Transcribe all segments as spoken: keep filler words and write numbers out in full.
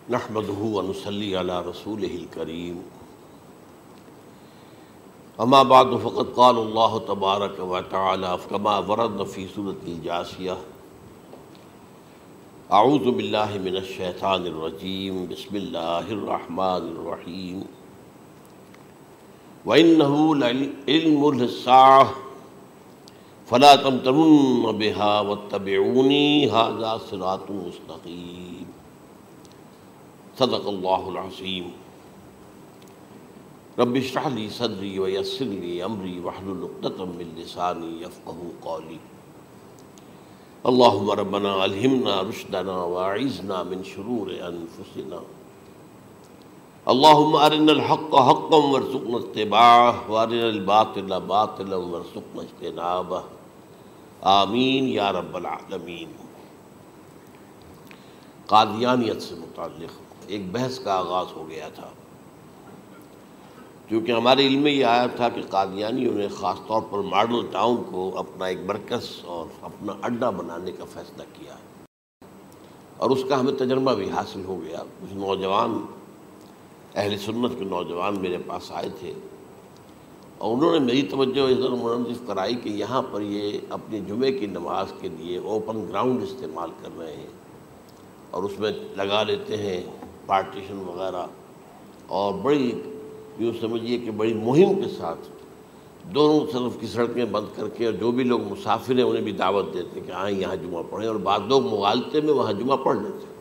نحمده ونصلي على رسوله الكريم اما بعد فقد قال الله تبارك وتعالى كما ورد في سورة الجاثية اعوذ بالله من الشيطان الرجيم بسم الله الرحمن الرحيم وإنه لعلم للساعة فلا تمترن بها واتبعوني هذا صراط مستقيم صدق اللہ العظیم رب اشرح لی صدری ویسر لی امری واحلل عقدۃ من لسانی یفقہوا قولی اللہم ربنا الہمنا رشدنا واعذنا من شرور انفسنا اللہم ارنا الحق حقا وارزقنا اتباعہ وارنا الباطل باطلا وارزقنا اجتنابہ آمین یا رب العالمین۔ قادیانیت سے متعلق ایک بحث کا آغاز ہو گیا تھا، کیونکہ ہمارے علم میں یہ آیا تھا کہ قادیانیوں نے خاص طور پر ماڈل ٹاؤن کو اپنا ایک مرکز اور اپنا اڈا بنانے کا فیصلہ کیا، اور اس کا ہمیں تجربہ بھی حاصل ہو گیا۔ کچھ نوجوان اہل سنت کے نوجوان میرے پاس آئے تھے اور انہوں نے میری توجہ اس طرح منصرف کرائی کہ یہاں پر یہ اپنی جمعے کی نماز کے لیے اوپن گراؤنڈ استعمال کر رہے ہیں اور اس میں لگا لیتے ہیں پارٹیشن وغیرہ، اور بڑی یوں سمجھیے کہ بڑی مہم کے ساتھ دونوں طرف کی سڑکیں بند کر کے، اور جو بھی لوگ مسافر ہیں انہیں بھی دعوت دیتے ہیں کہ آئیں یہاں جمعہ پڑھیں، اور بعض لوگ مغالطے میں وہاں جمعہ پڑھ لیتے ہیں۔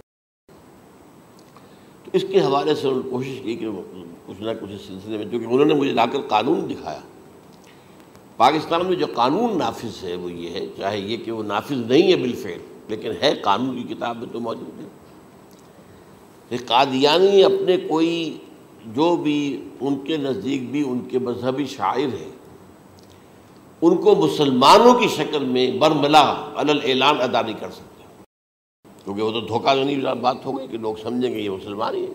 تو اس کے حوالے سے انہوں نے کوشش کی کہ کچھ نہ کچھ اس سلسلے میں، کیونکہ انہوں نے مجھے لا کر قانون دکھایا۔ پاکستان میں جو قانون نافذ ہے وہ یہ ہے، چاہے یہ کہ وہ نافذ نہیں ہے بالفعل لیکن ہے، قانون کی کتاب میں تو موجود ہے کہ قادیانی اپنے کوئی جو بھی ان کے نزدیک بھی ان کے مذہبی شاعر ہیں ان کو مسلمانوں کی شکل میں برملا علی الاعلان ادا نہیں کر سکتے، کیونکہ وہ تو دھوکہ دینی بات ہو گئی کہ لوگ سمجھیں گے یہ مسلمان ہی ہیں۔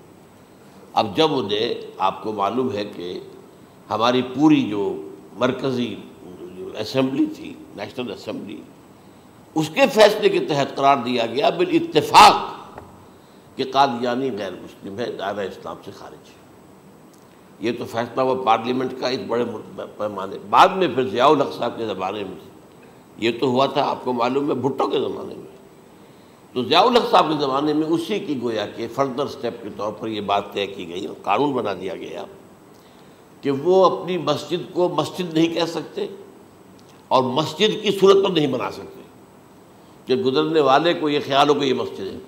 اب جب انہیں، آپ کو معلوم ہے کہ ہماری پوری جو مرکزی اسمبلی تھی، نیشنل اسمبلی، اس کے فیصلے کے تحت قرار دیا گیا بالاتفاق کہ قادیانی غیر مسلم ہے، دائرہ اسلام سے خارج ہے۔ یہ تو فیصلہ ہوا پارلیمنٹ کا ایک بڑے پیمانے، بعد میں پھر ضیاء الحق صاحب کے زمانے میں یہ تو ہوا تھا، آپ کو معلوم ہے بھٹو کے زمانے میں، تو ضیاء الحق صاحب کے زمانے میں اسی کی گویا کہ فردر سٹیپ کے طور پر یہ بات طے کی گئی اور قانون بنا دیا گیا کہ وہ اپنی مسجد کو مسجد نہیں کہہ سکتے اور مسجد کی صورت پر نہیں بنا سکتے کہ گزرنے والے کو یہ خیال ہو کہ یہ مسجد ہے۔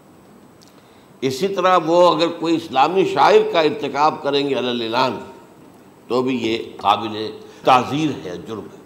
اسی طرح وہ اگر کوئی اسلامی شاعر کا ارتکاب کریں گے علی الاعلان تو بھی یہ قابل تعزیر ہے، جرم ہے۔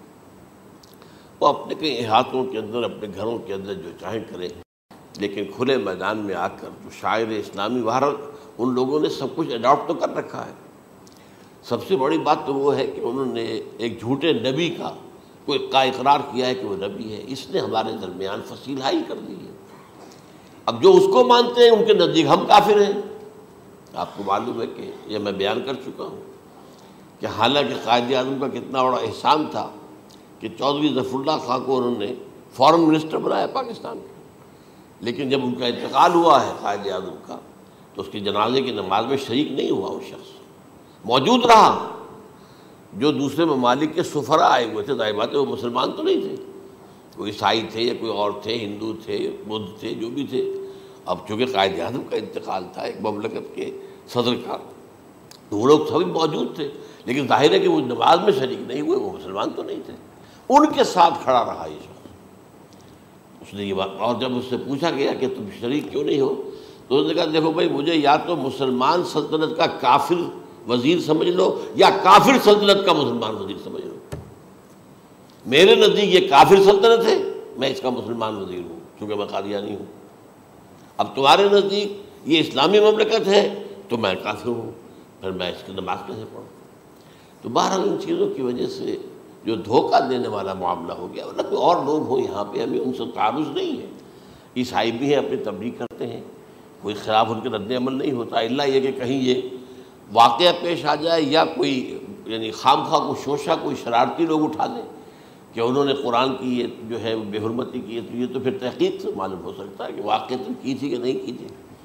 وہ اپنے کئی احاطوں کے اندر، اپنے گھروں کے اندر جو چاہیں کریں، لیکن کھلے میدان میں آ کر جو شاعر اسلامی باہر ان لوگوں نے سب کچھ اڈاپٹ تو کر رکھا ہے۔ سب سے بڑی بات تو وہ ہے کہ انہوں نے ایک جھوٹے نبی کا کوئی کا اقرار کیا ہے کہ وہ نبی ہے، اس نے ہمارے درمیان فصیل حائی کر دی ہے۔ اب جو اس کو مانتے ہیں ان کے نزدیک ہم کافر ہیں۔ آپ کو معلوم ہے کہ یہ میں بیان کر چکا ہوں کہ حالانکہ قائد اعظم کا کتنا بڑا احسان تھا کہ چودھری ظفر اللہ خان کو انہوں نے فارن منسٹر بنایا پاکستان کا، لیکن جب ان کا انتقال ہوا ہے قائد اعظم کا تو اس کی جنازے کی نماز میں شریک نہیں ہوا، وہ شخص موجود رہا۔ جو دوسرے ممالک کے سفراء آئے ہوئے تھے، ظاہر بات ہے وہ مسلمان تو نہیں تھے، کوئی عیسائی تھے یا کوئی اور تھے، ہندو تھے، بدھ تھے، جو بھی تھے۔ اب چونکہ قائد اعظم کا انتقال تھا ایک مملکت کے صدر کا، تو وہ لوگ سبھی موجود تھے، لیکن ظاہر ہے کہ وہ نماز میں شریک نہیں ہوئے، وہ مسلمان تو نہیں تھے۔ ان کے ساتھ کھڑا رہا یہ شخص، اس نے یہ بات، اور جب اس سے پوچھا گیا کہ تم شریک کیوں نہیں ہو تو اس نے کہا دیکھو بھائی، مجھے یا تو مسلمان سلطنت کا کافر وزیر سمجھ لو یا کافر سلطنت کا مسلمان وزیر سمجھ لو۔ میرے نزدیک یہ کافر سلطنت ہے، میں اس کا مسلمان وزیر ہوں چونکہ میں قادیانی ہوں۔ اب تمہارے نزدیک یہ اسلامی مملکت ہے تو میں کافر ہوں، پھر میں اس کی نماز کیسے پڑھوں؟ تو بہرحال ان چیزوں کی وجہ سے جو دھوکہ دینے والا معاملہ ہو گیا، ورنہ کوئی اور لوگ ہوں یہاں پہ، ہمیں ان سے تعارض نہیں ہے۔ عیسائی بھی ہیں، اپنی تبلیغ کرتے ہیں، کوئی خلاف ان کے رد عمل نہیں ہوتا، الا یہ کہ کہیں یہ واقعہ پیش آ جائے یا کوئی یعنی خام خواہ کو شوشہ کوئی شرارتی لوگ اٹھا لیں کہ انہوں نے قرآن کی یہ جو ہے بے حرمتی کی ہے، تو یہ تو پھر تحقیق سے معلوم ہو سکتا ہے کہ واقعتاً کی تھی کہ نہیں کی تھی۔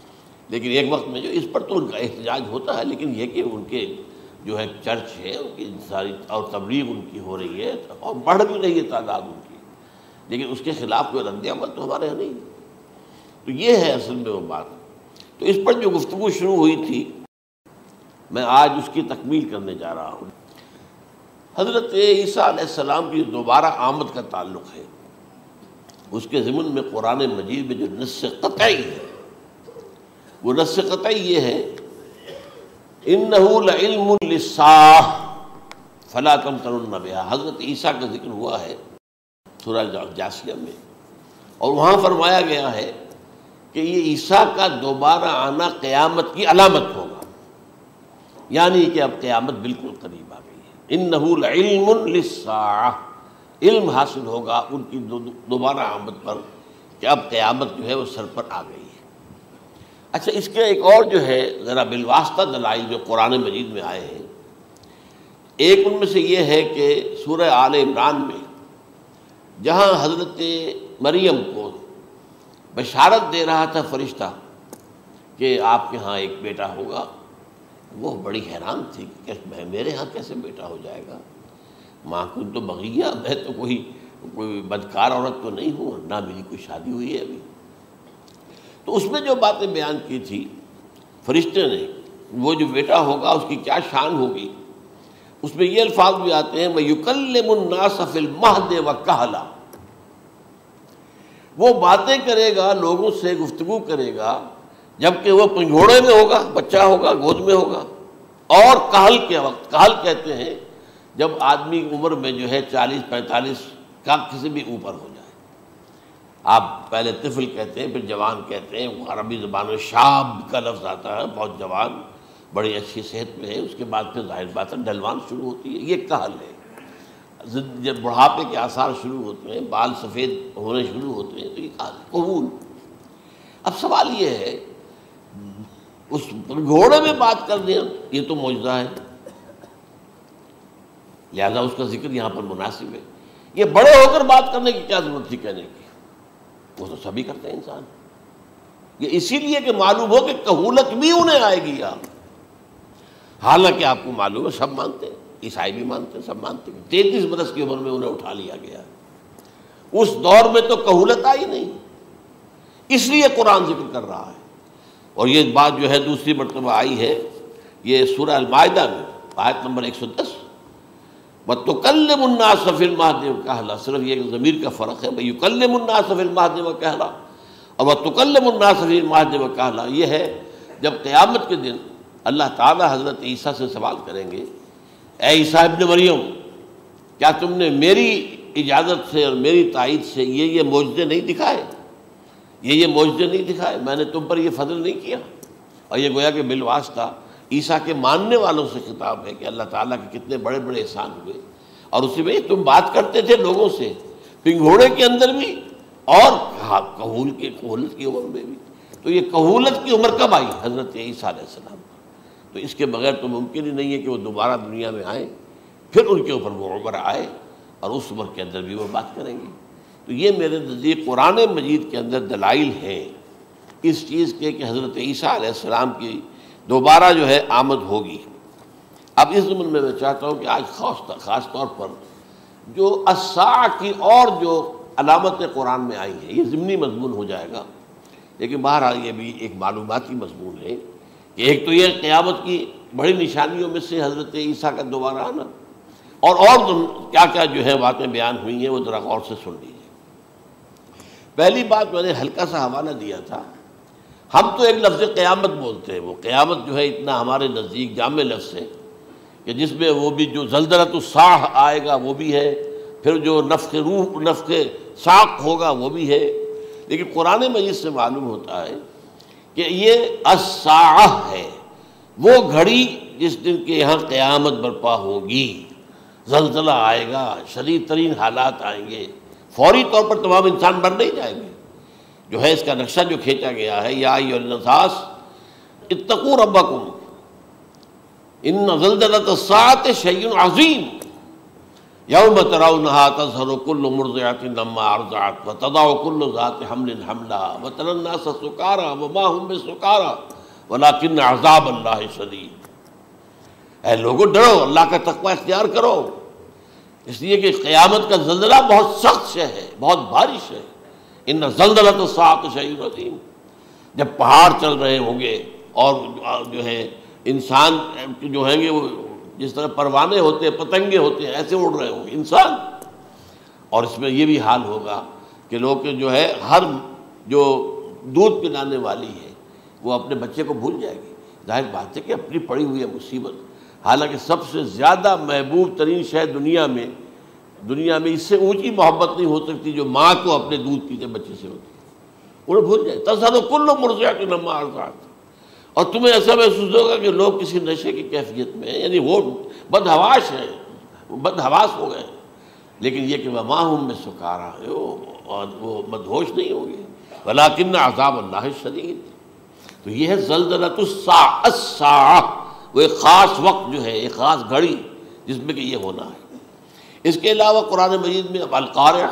لیکن ایک وقت میں جو اس پر تو ان کا احتجاج ہوتا ہے، لیکن یہ کہ ان کے جو ہے چرچ ہے ان کی ساری اور تبلیغ ان کی ہو رہی ہے اور بڑھ بھی رہی ہے تعداد ان کی، لیکن اس کے خلاف کوئی رد عمل تو ہمارے یہاں نہیں۔ تو یہ ہے اصل میں وہ بات۔ تو اس پر جو گفتگو شروع ہوئی تھی میں آج اس کی تکمیل کرنے جا رہا ہوں۔ حضرت عیسیٰ علیہ السلام کی دوبارہ آمد کا تعلق ہے، اس کے ضمن میں قرآن مجید میں جو نص قطعی ہے وہ نص قطعی یہ ہے اِنَّهُ لَعِلْمٌ لِلسَّاعَةِ فَلَا تَمْتَرُنَّ بِهَا۔ حضرت عیسیٰ کا ذکر ہوا ہے سورہ جاثیہ میں، اور وہاں فرمایا گیا ہے کہ یہ عیسیٰ کا دوبارہ آنا قیامت کی علامت ہوگا، یعنی کہ اب قیامت بالکل قریب آ گئی ہے۔ اِنَّهُ لَعِلْمٌ لِلسَّاعَةِ، علم حاصل ہوگا ان کی دوبارہ آمد پر کہ اب قیامت جو ہے وہ سر پر آ گئی ہے۔ اچھا، اس کے ایک اور جو ہے ذرا بالواسطہ دلائل جو قرآن مجید میں آئے ہیں، ایک ان میں سے یہ ہے کہ سورہ آل عمران میں جہاں حضرت مریم کو بشارت دے رہا تھا فرشتہ کہ آپ کے ہاں ایک بیٹا ہوگا، وہ بڑی حیران تھی کہ میرے ہاں کیسے بیٹا ہو جائے گا، ماں کن تو بغیہ، میں تو کوئی کوئی بدکار عورت تو نہیں ہوں، نہ میری کوئی شادی ہوئی ہے ابھی۔ تو اس میں جو باتیں بیان کی تھی فرشتے نے، وہ جو بیٹا ہوگا اس کی کیا شان ہوگی، اس میں یہ الفاظ بھی آتے ہیں وَيُكَلِّمُ النَّاسَ فِي الْمَهْدِ وَكَهْلًا، وہ باتیں کرے گا، لوگوں سے گفتگو کرے گا جبکہ وہ پنگھوڑے میں ہوگا، بچہ ہوگا، گود میں ہوگا، اور کہل کے وقت، کہل کہتے ہیں جب آدمی عمر میں جو ہے چالیس پینتالیس کا کسی بھی اوپر ہو جائے، آپ پہلے طفل کہتے ہیں پھر جوان کہتے ہیں، عربی زبان میں شاب کا لفظ آتا ہے، بہت جوان، بڑی اچھی صحت میں ہے، اس کے بعد پھر ظاہر بات ہے ڈھلوان شروع ہوتی ہے، یہ کہل ہے۔ جب بڑھاپے کے آثار شروع ہوتے ہیں، بال سفید ہونے شروع ہوتے ہیں تو یہ کہل ہے، قبول۔ اب سوال یہ ہے اس گھوڑے میں بات کر دیں، یہ تو معجزہ ہے، لہذا اس کا ذکر یہاں پر مناسب ہے۔ یہ بڑے ہو کر بات کرنے کی کیا ضرورت تھی کہنے کی، وہ تو سبھی کرتے ہیں انسان، یہ اسی لیے کہ معلوم ہو کہ کہولت بھی انہیں آئے گی یہاں، حالانکہ آپ کو معلوم ہے سب مانتے ہیں، عیسائی بھی مانتے ہیں، سب مانتے ہیں، تینتیس برس کی عمر میں انہیں اٹھا لیا گیا، اس دور میں تو کہولت آئی نہیں، اس لیے قرآن ذکر کر رہا ہے۔ اور یہ بات جو ہے دوسری مرتبہ آئی ہے یہ سورہ المائدہ میں آیت نمبر ایک سو دس، وَتُكَلِّمُ النَّاسَ فِي الْمَهْدِ وَكَهْلًا، صرف یہ ضمیر کا فرق ہے، وَيُكَلِّمُ النَّاسَ فِي الْمَهْدِ وَكَهْلًا، اور وَتُكَلِّمُ النَّاسَ فِي الْمَهْدِ وَكَهْلًا یہ ہے جب قیامت کے دن اللہ تعالیٰ حضرت عیسیٰ سے سوال کریں گے، اے عیسیٰ ابن مریم، کیا تم نے میری اجازت سے اور میری تائید سے یہ یہ معجزے نہیں دکھائے، یہ یہ معجزے نہیں دکھائے، میں نے تم پر یہ فضل نہیں کیا؟ اور یہ گویا کہ بالواسطہ عیسیٰ کے ماننے والوں سے خطاب ہے کہ اللہ تعالیٰ کے کتنے بڑے بڑے احسان ہوئے، اور اسی میں تم بات کرتے تھے لوگوں سے پنگھوڑے کے اندر بھی اور کہول کے کہولت کی عمر میں بھی۔ تو یہ کہولت کی عمر کب آئی؟ حضرت عیسیٰ علیہ السلام، تو اس کے بغیر تو ممکن ہی نہیں ہے کہ وہ دوبارہ دنیا میں آئیں، پھر ان کے اوپر وہ عمر آئے اور اس عمر کے اندر بھی وہ بات کریں گے۔ تو یہ میرے نزدیک قرآن مجید کے اندر دلائل ہیں اس چیز کے کہ حضرت عیسیٰ علیہ السلام کی دوبارہ جو ہے آمد ہوگی۔ اب اس ضمن میں میں چاہتا ہوں کہ آج خاص خاص طور پر جو الساعہ کی اور جو علامتیں قرآن میں آئی ہیں، یہ ضمنی مضمون ہو جائے گا، لیکن بہرحال یہ بھی ایک معلوماتی مضمون ہے کہ ایک تو یہ قیامت کی بڑی نشانیوں میں سے حضرت عیسیٰ کا دوبارہ آنا، اور اور کیا کیا جو ہے باتیں بیان ہوئی ہیں وہ ذرا غور سے سن لیجیے۔ پہلی بات میں نے ہلکا سا حوالہ دیا تھا، ہم تو ایک لفظ قیامت بولتے ہیں، وہ قیامت جو ہے اتنا ہمارے نزدیک جامع لفظ ہے کہ جس میں وہ بھی جو زلزلۃ الصاع آئے گا وہ بھی ہے، پھر جو نفخ روح نفخ ساق ہوگا وہ بھی ہے، لیکن قرآن مجید سے معلوم ہوتا ہے کہ یہ الساعہ ہے، وہ گھڑی جس دن کے یہاں قیامت برپا ہوگی، زلزلہ آئے گا، شدید ترین حالات آئیں گے، فوری طور پر تمام انسان مر نہیں جائیں گے۔ جو ہے اس کا نقشہ جو کھینچا گیا ہے، یا ایھا الناس اتقوا ربکم ان زلزلۃ الساعۃ شیء عظیم یوم ترونها تذہل کل مرضعۃ عما ارضعت وتضع کل ذات حمل حملها وتری الناس سکارى وما هم بسکارى ولیکن عذاب اللہ شدید، اے لوگوں ڈرو، اللہ کا تقوی اختیار کرو، اس لیے کہ قیامت کا زلزلہ بہت سخت شے ہے، بہت بھاری شے ہے۔ ان زلزلۃ الساعۃ شیء عظیم، جب پہاڑ چل رہے ہوں گے اور جو ہے انسان جو ہیں گے وہ جس طرح پروانے ہوتے ہیں، پتنگے ہوتے ہیں، ایسے اڑ رہے ہوں گے انسان، اور اس میں یہ بھی حال ہوگا کہ لوگ جو ہے ہر جو دودھ پلانے والی ہے وہ اپنے بچے کو بھول جائے گی۔ ظاہر بات ہے کہ اپنی پڑی ہوئی ہے مصیبت، حالانکہ سب سے زیادہ محبوب ترین شے دنیا میں دنیا میں اس سے اونچی محبت نہیں ہو سکتی جو ماں کو اپنے دودھ پیتے بچے سے ہوتی ہے، انہیں بھول جائے۔ تذہب کل مرضعۃ عما ارضعت، اور تمہیں ایسا محسوس ہوگا کہ لوگ کسی نشے کی کیفیت میں ہیں، یعنی وہ بدحواش ہیں، بد حواس ہو گئے، لیکن یہ کہ وما ہم بسکارى، اور وہ مدہوش نہیں ہوں گے، ولکن عذاب اللہ شدید۔ تو یہ ہے زلزلۃ الساعۃ، الساعۃ وہ ایک خاص وقت جو ہے، ایک خاص گھڑی جس میں کہ یہ ہونا ہے۔ اس کے علاوہ قرآن مجید میں اب القارعہ،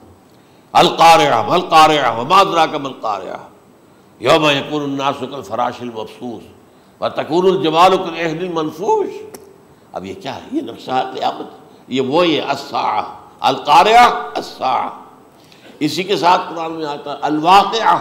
القارعہ والقارعہ وما ادراک ما القارعہ، یوم یکون الناس کالفراش المبثوث وتکون الجبال کالعہن المنفوش۔ اب یہ کیا ہے؟ یہ نقشہ قیامت، یہ وہی ہے الساعہ، القارعہ الساعہ۔ اسی کے ساتھ قرآن میں آتا ہے الواقعہ،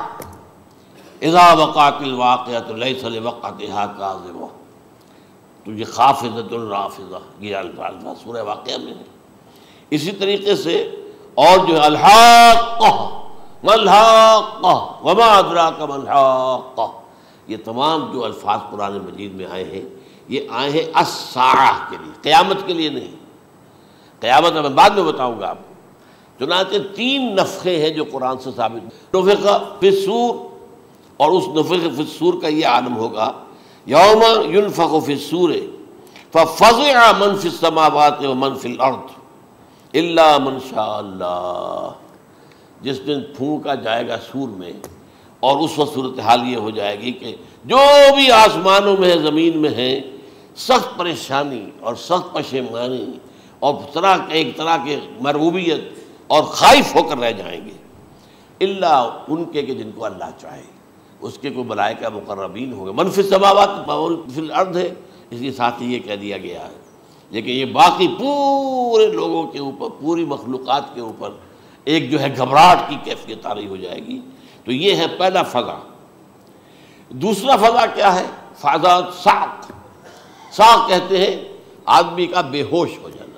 اذا وقعت الواقعۃ لیس لوقعتها کاذبہ، تو یہ خافضۃ رافضہ، یہ الفاظ سورہ واقعہ میں ہے۔ اسی طریقے سے اور جو ہے الحاقہ، ما الحاقہ وما ادراک ما الحاقہ، یہ تمام جو الفاظ قرآن مجید میں آئے ہیں یہ آئے ہیں الساعہ کے لیے، قیامت کے لیے نہیں۔ قیامت میں بعد میں بتاؤں گا آپ کو۔ چنانچہ تین نفخے ہیں جو قرآن سے ثابت، نفخ فی الصور، اور اس نفخ فی الصور کا یہ عالم ہوگا یوم ینفخ فی الصور ففزع من فی السماوات ومن فی الارض الا من شاء اللہ، جس دن پھونکا جائے گا سور میں، اور اس وقت صورتحال یہ ہو جائے گی کہ جو بھی آسمانوں میں ہے، زمین میں ہے، سخت پریشانی اور سخت پشیمانی اور طرح ایک طرح کے مرعوبیت اور خائف ہو کر رہ جائیں گے، الا ان کے کہ جن کو اللہ چاہے، اس کے کوئی ملائکہ مقربین ہوں گے۔ من فی السماوات فی الارض ہے، اس کے ساتھ ہی یہ کہہ دیا گیا ہے، لیکن یہ باقی پورے لوگوں کے اوپر، پوری مخلوقات کے اوپر ایک جو ہے گھبراہٹ کی کیفیت طاری ہو جائے گی۔ تو یہ ہے پہلا فضا۔ دوسرا فضا کیا ہے؟ فضا صعق، صعق کہتے ہیں آدمی کا بے ہوش ہو جانا۔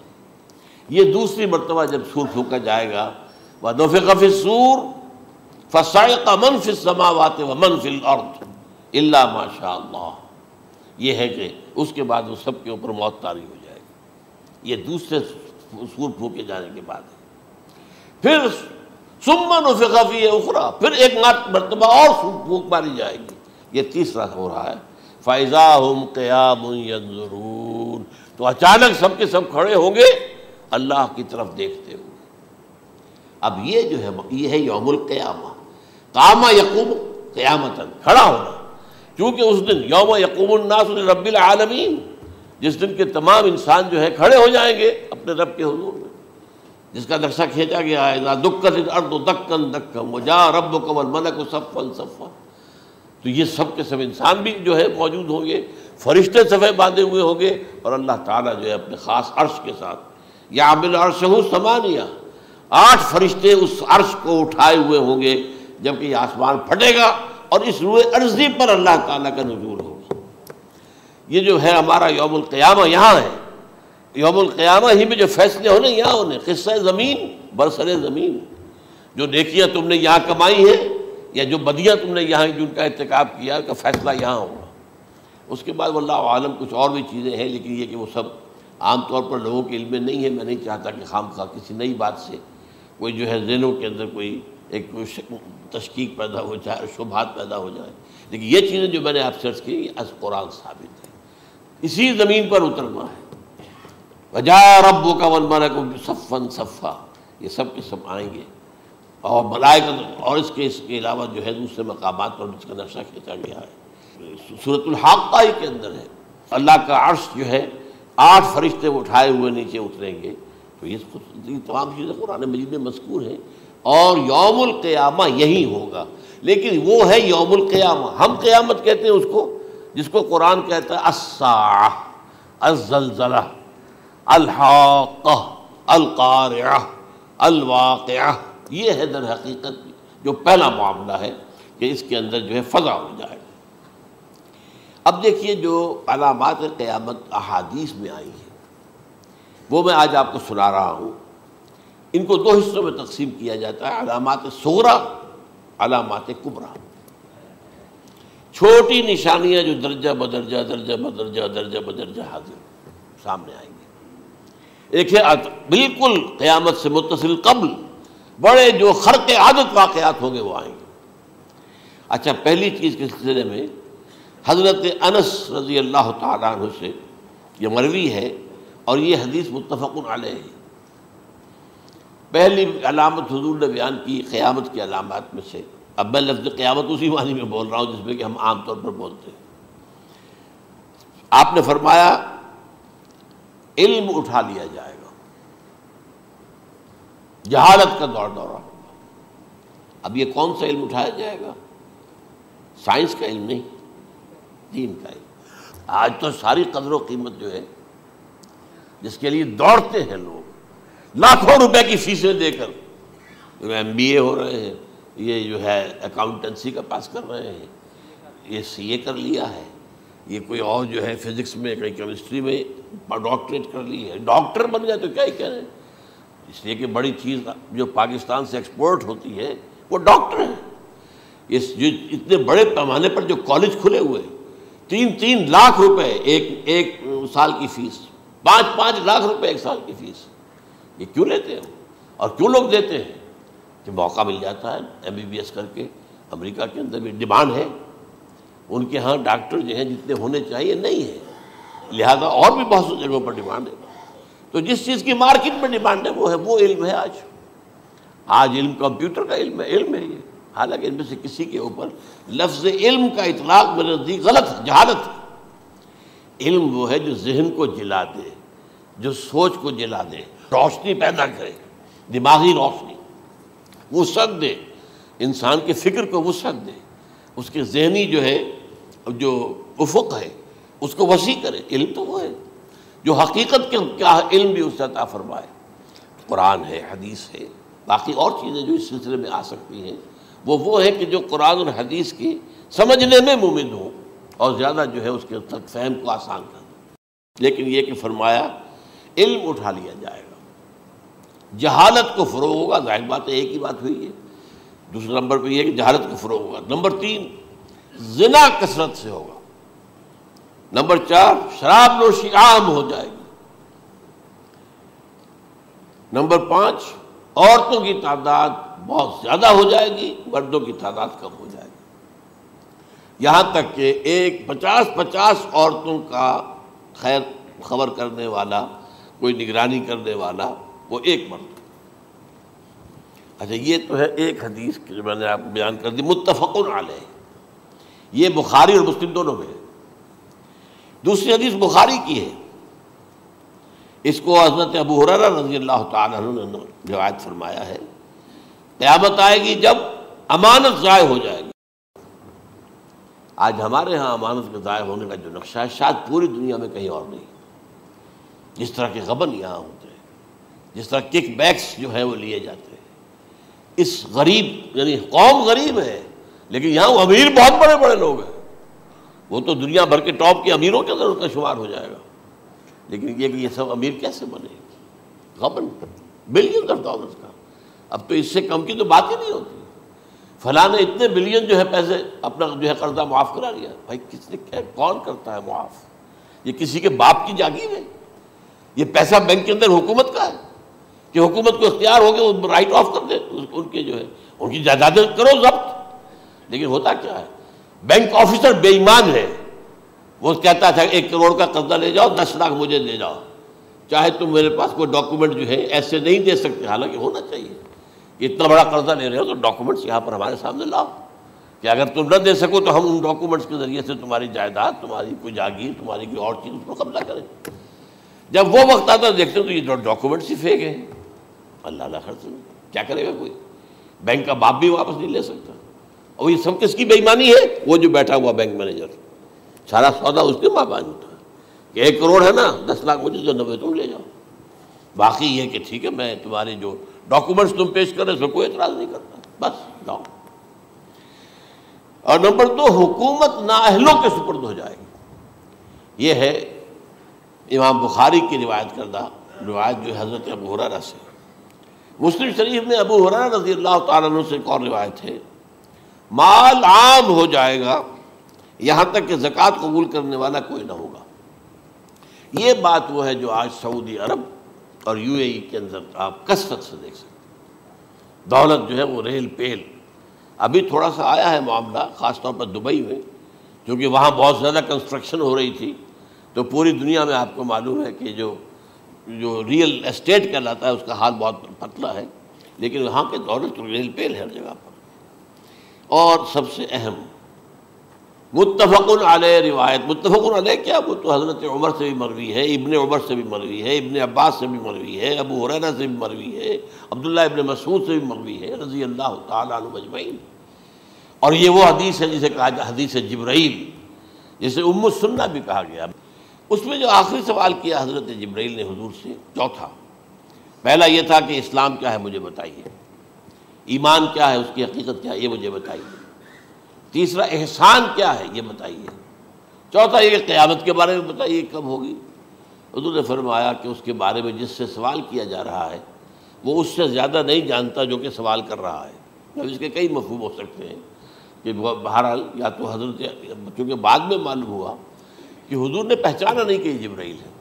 یہ دوسری مرتبہ جب سور پھونکا جائے گا، وَنُفِخَ فِي الصُّورِ فَصَعِقَ مَن فِي السَّمَاوَاتِ وَمَن فِي الْأَرْضِ إِلَّا مَا شَاءَ اللَّهُ، یہ ہے کہ اس کے بعد وہ سب کے اوپر موت طاری ہو جائے گی۔ یہ دوسرے سور پھونکے جانے کے بعد ہے۔ پھر ثُمَّ نُفِخَ فِيهِ أُخْرَى، پھر ایک مرتبہ اور پھونک ماری جائے گی، یہ تیسرا ہو رہا ہے۔ فَإِذَا هُمْ قِيَامٌ يَنظُرُونَ، تو اچانک سب کے سب کھڑے ہوں گے اللہ کی طرف دیکھتے ہوئے۔ اب یہ جو ہے یہ ہے یوم القیامہ، قام یقوم قیامتاً، کھڑا ہونا، کیونکہ اس دن یوم یقوم الناس لرب العالمین، جس دن کے تمام انسان جو ہے کھڑے ہو جائیں گے اپنے رب کے حضور میں، جس کا نقشہ کھینچا گیا ہے اذا دکت الارض دکا دکا وجاء ربک والملک صفا صفا۔ تو یہ سب کے سب انسان بھی جو ہے موجود ہوں گے، فرشتے صفے باندھے ہوئے ہوں گے، اور اللہ تعالیٰ جو ہے اپنے خاص عرش کے ساتھ، یحمل عرشہ ثمانیہ، آٹھ فرشتے اس عرش کو اٹھائے ہوئے ہوں گے، جبکہ یہ آسمان پھٹے گا اور اس روئے ارضی پر اللہ تعالیٰ کا نزول ہوگا۔ یہ جو ہے ہمارا یوم القیامہ یہاں ہے، یوم القیامہ ہی میں جو فیصلے ہونے یہاں ہونے، قصہ زمین برسر زمین، جو نیکیاں تم نے یہاں کمائی ہیں یا جو بدیاں تم نے یہاں جن کا ارتکاب کیا، کا فیصلہ یہاں ہوگا۔ اس کے بعد واللہ عالم کچھ اور بھی چیزیں ہیں، لیکن یہ کہ وہ سب عام طور پر لوگوں کے علم میں نہیں ہے۔ میں نہیں چاہتا کہ خام خواہ کسی نئی بات سے کوئی جو ہے ذہنوں کے اندر کوئی ایک تشکیک پیدا ہو جائے، شبہات پیدا ہو جائے، لیکن یہ چیزیں جو میں نے آپ سے عرض کی یہ از قرآن ثابت ہے، اسی زمین پر اترنا ہے۔ وَجَاءَ رَبُّكَ وَالْمَلَكُ صَفًّا صَفًّا، یہ سب کے سب آئیں گے، اور ملائکہ، اور اس کے اس کے علاوہ جو ہے دوسرے مقامات پر جس کا نقشہ کھینچا گیا ہے سورۃ الحاقہ کے اندر ہے، اللہ کا عرش جو ہے آٹھ فرشتے اٹھائے ہوئے نیچے اتریں گے۔ تو یہ تمام چیزیں قرآن مجید میں مذکور ہیں، اور یوم القیامہ یہی ہوگا، لیکن وہ ہے یوم القیامہ، ہم قیامت کہتے ہیں اس کو، جس کو قرآن کہتا ہے الساعہ، الزلزلہ، الحاقہ، القارعہ، الواقعہ، یہ ہے در حقیقت جو پہلا معاملہ ہے کہ اس کے اندر جو ہے فضا ہو جائے۔ اب دیکھیے جو علامات قیامت احادیث میں آئی ہیں وہ میں آج آپ کو سنا رہا ہوں۔ ان کو دو حصوں میں تقسیم کیا جاتا ہے، علامات صغریٰ، علامات کبریٰ۔ چھوٹی نشانیاں جو درجہ بدرجہ درجہ بدرجہ درجہ بدرجہ حاضر سامنے آئیں گے۔ ایک ہے بالکل قیامت سے متصل قبل بڑے جو خرق عادت واقعات ہوں گے وہ آئیں گے۔ اچھا، پہلی چیز کے سلسلے میں حضرت انس رضی اللہ تعالیٰ عنہ سے یہ مروی ہے اور یہ حدیث متفق علیہ ہے۔ پہلی علامت حضور نے بیان کی قیامت کی علامات میں سے، اب میں لفظ قیامت اسی معنی میں بول رہا ہوں جس میں کہ ہم عام طور پر بولتے ہیں۔ آپ نے فرمایا علم اٹھا لیا جائے گا، جہالت کا دور دورہ ہوگا۔ اب یہ کون سا علم اٹھایا جائے گا؟ سائنس کا علم نہیں، دین کا علم۔ آج تو ساری قدر و قیمت جو ہے جس کے لیے دوڑتے ہیں لوگ، لاکھوں روپے کی فیسیں دے کر، ایم بی اے ہو رہے ہیں، یہ جو ہے اکاؤنٹنسی کا پاس کر رہے ہیں، یہ سی اے کر لیا ہے، یہ کوئی اور جو ہے فزکس میں، کوئی کیمسٹری میں ڈاکٹریٹ کر لی ہے، ڈاکٹر بن جائے تو کیا ہی کہہ رہے ہیں۔ اس لیے کہ بڑی چیز جو پاکستان سے ایکسپورٹ ہوتی ہے وہ ڈاکٹر ہیں۔ اس جو اتنے بڑے پیمانے پر جو کالج کھلے ہوئے، تین تین لاکھ روپے ایک ایک سال کی فیس، پانچ پانچ لاکھ روپے ایک سال کی فیس، یہ کیوں لیتے ہیں اور کیوں لوگ دیتے ہیں؟ کہ موقع مل جاتا ہے ایم بی بی ایس کر کے۔ امریکہ کے اندر بھی ڈیمانڈ ہے، ان کے ہاں ڈاکٹر جو ہیں جتنے ہونے چاہیے نہیں ہے، لہذا اور بھی بہت سی جگہوں پر ڈیمانڈ ہے۔ تو جس چیز کی مارکیٹ میں ڈیمانڈ ہے وہ ہے وہ علم ہے۔ آج آج علم کمپیوٹر کا علم ہے، علم ہے یہ، حالانکہ ان میں سے کسی کے اوپر لفظ علم کا اطلاق میرے نزدیک غلط ہے، جہالت ہے۔ علم وہ ہے جو ذہن کو جلا دے، جو سوچ کو جلا دے، روشنی پیدا کرے، دماغی روشنی، وسعت دے، انسان کے فکر کو وسعت دے، اس کے ذہنی جو ہے جو افق ہے اس کو وسیع کرے۔ علم تو وہ ہے جو حقیقت کے کیا علم بھی اس سے عطا فرمائے۔ قرآن ہے، حدیث ہے، باقی اور چیزیں جو اس سلسلے میں آ سکتی ہیں وہ وہ ہے کہ جو قرآن اور حدیث کی سمجھنے میں مومن ہوں اور زیادہ جو ہے اس کے تک فہم کو آسان کر دیں۔ لیکن یہ کہ فرمایا علم اٹھا لیا جائے گا، جہالت کو فروغ ہوگا، ظاہر بات ہے ایک ہی بات ہوئی ہے۔ دوسرے نمبر پہ یہ کہ جہالت کو فروغ ہوگا۔ نمبر تین، زنا کثرت سے ہوگا۔ نمبر چار، شراب نوشی عام ہو جائے گی۔ نمبر پانچ، عورتوں کی تعداد بہت زیادہ ہو جائے گی، مردوں کی تعداد کم ہو جائے گی، یہاں تک کہ ایک پچاس پچاس عورتوں کا خیر خبر کرنے والا، کوئی نگرانی کرنے والا، وہ ایک مرد۔ اچھا، یہ تو ہے ایک حدیث جو میں نے آپ کو بیان کر دی، متفق علیہ، یہ بخاری اور مسلم دونوں میں ہے۔ دوسری حدیث بخاری کی ہے، اس کو حضرت ابو ہریرہ رضی اللہ تعالیٰ عنہ نے روایت فرمایا ہے، قیامت آئے گی جب امانت ضائع ہو جائے گی۔ آج ہمارے ہاں امانت کے ضائع ہونے کا جو نقشہ ہے شاید پوری دنیا میں کہیں اور نہیں۔ جس طرح کے غبن یہاں ہوتے ہیں، جس طرح کک بیکس جو ہے وہ لیے جاتے ہیں، اس غریب یعنی قوم غریب ہے لیکن یہاں وہ امیر بہت بڑے بڑے لوگ ہیں، وہ تو دنیا بھر کے ٹاپ کے امیروں کے اندر ان کا شمار ہو جائے گا، لیکن یہ کہ یہ سب امیر کیسے بنے؟ غبن بلین آف ڈالرز کا، اب تو اس سے کم کی تو بات ہی نہیں ہوتی۔ فلاں نے اتنے بلین جو ہے پیسے اپنا جو ہے قرضہ معاف کرا لیا۔ بھائی کس نے کیا، کون کرتا ہے معاف؟ یہ کسی کے باپ کی جاگیر ہے؟ یہ پیسہ بینک کے اندر حکومت کا ہے کہ حکومت کو اختیار ہو کے وہ رائٹ آف کر دے ان کے جو ہے ان کی جائیدادیں کرو ضبط۔ لیکن ہوتا کیا ہے، بینک آفیسر بے ایمان ہے، وہ کہتا تھا ایک کروڑ کا قرضہ لے جاؤ، دس لاکھ مجھے دے جاؤ، چاہے تم میرے پاس کوئی ڈاکومنٹ جو ہے ایسے نہیں دے سکتے، حالانکہ ہونا چاہیے۔ اتنا بڑا قرضہ لے رہے ہو تو ڈاکومنٹس یہاں پر ہمارے سامنے لاؤ کہ اگر تم نہ دے سکو تو ہم ان ڈاکومنٹس کے ذریعے سے تمہاری جائیداد، تمہاری کوئی جاگیر، تمہاری کوئی اور چیز اس کو قبضہ کریں۔ جب وہ وقت آتا دیکھتے تو یہ ڈاکومنٹس ہی فیک ہیں، اللہ اللہ خرچ کیا کرے گا کوئی؟ بینک کا باپ بھی واپس نہیں لے سکتا۔ اور یہ سب کس کی بے ایمانی ہے؟ وہ جو بیٹھا ہوا بینک مینیجر، سارا سودا اس کے مابین ہوتا ہے کہ ایک کروڑ ہے نا، دس لاکھ مجھے جو نبے تم لے جاؤ، باقی یہ کہ ٹھیک ہے میں تمہارے جو ڈاکومنٹس تم پیش کر رہے اس میں کوئی اعتراض نہیں کرتا، بس جاؤ۔ اور نمبر دو، حکومت نااہلوں کے سپرد ہو جائے گی۔ یہ ہے امام بخاری کی روایت کردہ روایت جو حضرت ابو ہریرہ سے۔ مسلم شریف میں ابو ہریرہ رضی اللہ تعالیٰ عنہ سے ایک اور روایت ہے، مال عام ہو جائے گا یہاں تک کہ زکوٰۃ قبول کرنے والا کوئی نہ ہوگا۔ یہ بات وہ ہے جو آج سعودی عرب اور یو اے ای کے اندر آپ کثرت سے دیکھ سکتے ہیں۔ دولت جو ہے وہ ریل پیل، ابھی تھوڑا سا آیا ہے معاملہ خاص طور پر دبئی میں، کیونکہ وہاں بہت زیادہ کنسٹرکشن ہو رہی تھی، تو پوری دنیا میں آپ کو معلوم ہے کہ جو جو ریئل اسٹیٹ کہلاتا ہے اس کا حال بہت پتلا ہے، لیکن وہاں کے دولت ریل پیل ہے ہر جگہ پر۔ اور سب سے اہم متفق علیہ روایت، متفق علیہ کیا، وہ تو حضرت عمر سے بھی مروی ہے، ابن عمر سے بھی مروی ہے، ابن عباس سے بھی مروی ہے، ابو ہریرہ سے بھی مروی ہے، عبداللہ ابن مسعود سے بھی مروی ہے رضی اللہ تعالیٰ عنہ اجمعین۔ اور یہ وہ حدیث ہے جسے کہا جائے حدیث جبرائیل، جسے ام السنہ بھی کہا گیا۔ اس میں جو آخری سوال کیا حضرت جبرائیل نے حضور سے، چوتھا، پہلا یہ تھا کہ اسلام کیا ہے مجھے بتائیے، ایمان کیا ہے اس کی حقیقت کیا ہے یہ مجھے بتائیے، تیسرا احسان کیا ہے یہ بتائیے، چوتھا یہ کہ قیامت کے بارے میں بتائیے کب ہوگی۔ حضور نے فرمایا کہ اس کے بارے میں جس سے سوال کیا جا رہا ہے وہ اس سے زیادہ نہیں جانتا جو کہ سوال کر رہا ہے۔ اب اس کے کئی مفہوم ہو سکتے ہیں کہ بہرحال یا تو حضرت، چونکہ بعد میں معلوم ہوا کہ حضور نے پہچانا نہیں کہ یہ جبرائیل ہے،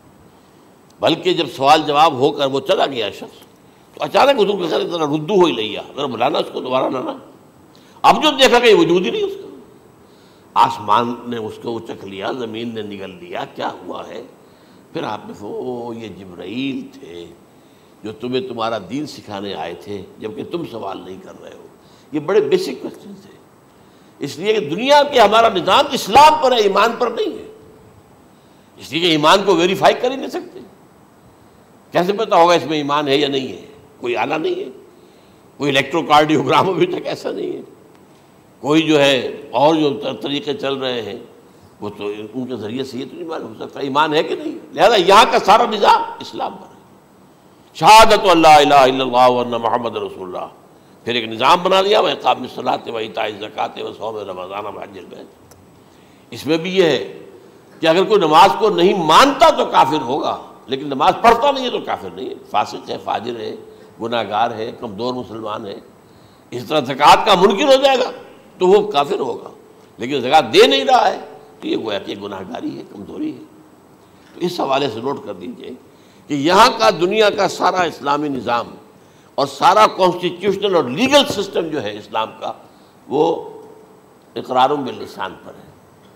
بلکہ جب سوال جواب ہو کر وہ چلا گیا شخص تو اچانک حضور کے ساتھ ذرا ردو ہو ہی لیا، ذرا بلانا اس کو دوبارہ لانا۔ اب جو دیکھا کہ یہ وجود ہی نہیں اس کا، آسمان نے اس کو اچک لیا، زمین نے نگل لیا، کیا ہوا ہے؟ پھر آپ نے او یہ جبرائیل تھے جو تمہیں تمہارا دین سکھانے آئے تھے، جبکہ تم سوال نہیں کر رہے ہو۔ یہ بڑے بیسک کوسچن تھے، اس لیے کہ دنیا کے ہمارا نظام اسلام پر ہے، ایمان پر نہیں ہے، اس لیے کہ ایمان کو ویریفائی کر ہی نہیں سکتے۔ کیسے پتہ ہوگا اس میں ایمان ہے یا نہیں ہے؟ کوئی آلہ نہیں ہے، کوئی الیکٹروکارڈیوگرام ابھی تک ایسا نہیں ہے، کوئی جو ہے اور جو طریقے چل رہے ہیں وہ تو ان کے ذریعے سے یہ تو نہیں معلوم ہو سکتا ایمان ہے کہ نہیں۔ لہذا یہاں کا سارا نظام اسلام پر ہے، شہادت اللہ الہ الا اللہ وان محمد رسول اللہ، پھر ایک نظام بنا لیا، وإقام الصلاۃ وإیتاء الزکوٰۃ وصوم رمضان وحج البیت۔ اس میں بھی یہ ہے کہ اگر کوئی نماز کو نہیں مانتا تو کافر ہوگا، لیکن نماز پڑھتا نہیں ہے تو کافر نہیں ہے، فاسق ہے، فاجر ہے، گناہ گار ہے، کمزور مسلمان ہے۔ اس طرح زکوٰۃ کا منکر ہو جائے گا تو وہ کافر ہوگا، لیکن زکوٰۃ دے نہیں رہا ہے تو یہ گویا کہ گناہ گاری ہے، کمزوری ہے۔ تو اس حوالے سے نوٹ کر دیجئے کہ یہاں کا دنیا کا سارا اسلامی نظام اور سارا کانسٹیٹیوشنل اور لیگل سسٹم جو ہے اسلام کا وہ اقرار باللسان پر ہے،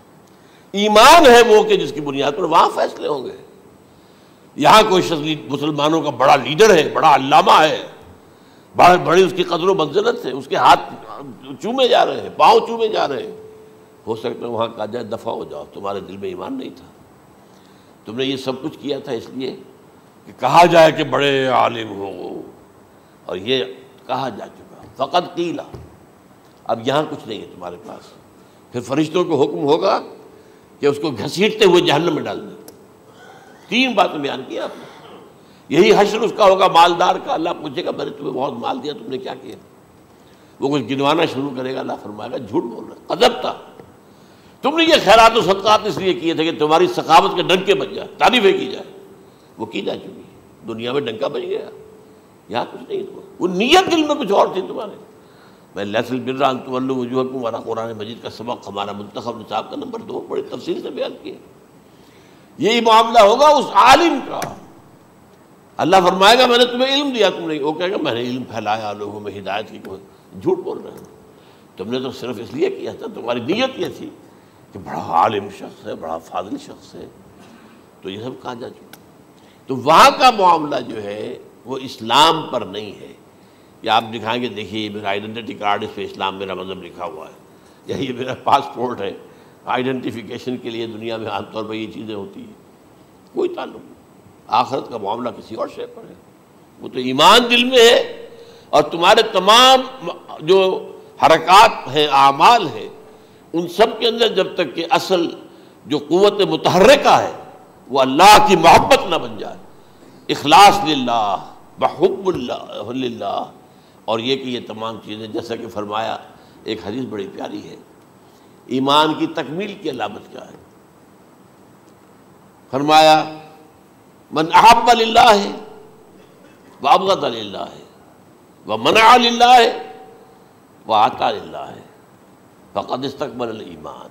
ایمان ہے وہ کہ جس کی بنیاد پر وہاں فیصلے ہوں گے۔ یہاں کوئی شخص مسلمانوں کا بڑا لیڈر ہے، بڑا علامہ ہے، بڑی بڑی اس کی قدر و منزلت ہے، اس کے ہاتھ چومے جا رہے ہیں، پاؤں چومے جا رہے ہیں، ہو سکتا ہے وہاں کہا جائے دفع ہو جاؤ، تمہارے دل میں ایمان نہیں تھا، تم نے یہ سب کچھ کیا تھا اس لیے کہ کہا جائے کہ بڑے عالم ہو، اور یہ کہا جا چکا فقط قیلا، اب یہاں کچھ نہیں ہے تمہارے پاس۔ پھر فرشتوں کو حکم ہوگا کہ اس کو گھسیٹتے ہوئے جہنم میں ڈال دیں۔ تین باتیں بیان کی آپ نے، یہی حشر اس کا ہوگا مالدار کا، اللہ پوچھے گا میں نے تمہیں بہت مال دیا تم نے کیا کیا؟ وہ کچھ گنوانا شروع کرے گا، اللہ فرمائے گا جھوٹ بول رہا، قذب تھا، تم نے یہ خیرات و صدقات اس لیے کیے تھے کہ تمہاری سخاوت کے ڈنکے بج جائے، تعریفیں کی جائے، وہ کی جا چکی ہے، دنیا میں ڈنکا بج گیا، یہاں کچھ نہیں تھا، وہ نیت دل میں کچھ اور تھی تمہارے۔ میں لیس البر ان تولوا وجوہکم والا قرآن مجید کا سبق ہمارا منتخب نصاب کا نمبر دو بڑی تفصیل سے بیان کیا۔ یہی معاملہ ہوگا اس عالم کا، اللہ فرمائے گا میں نے تمہیں علم دیا، تم نے، وہ کہے گا میں نے علم پھیلایا لوگوں میں ہدایت کی، کوئی جھوٹ بول رہے ہیں، تم نے تو صرف اس لیے کیا تھا، تمہاری نیت یہ تھی کہ بڑا عالم شخص ہے، بڑا فاضل شخص ہے، تو یہ سب کہا جا چکا۔ تو وہاں کا معاملہ جو ہے وہ اسلام پر نہیں ہے، یا آپ دکھائیں گے دیکھیے میرا آئیڈینٹی کارڈ اس پہ اسلام میرا مذہب لکھا ہوا ہے، یا یہ میرا پاسپورٹ ہے، آئیڈینٹیفیکیشن کے لیے دنیا میں عام طور پر یہ چیزیں ہوتی ہیں، کوئی تعلق نہیں۔ آخرت کا معاملہ کسی اور شے پر ہے، وہ تو ایمان دل میں ہے، اور تمہارے تمام جو حرکات ہیں، اعمال ہیں، ان سب کے اندر جب تک کہ اصل جو قوت متحرکہ ہے وہ اللہ کی محبت نہ بن جائے، اخلاص للہ، بحب اللہ للہ، اور یہ کہ یہ تمام چیزیں جیسا کہ فرمایا، ایک حدیث بڑی پیاری ہے، ایمان کی تکمیل کی علامت کیا ہے؟ فرمایا من احب للہ وابغض للہ ومنع للہ واعطى للہ فقد استکمل الایمان،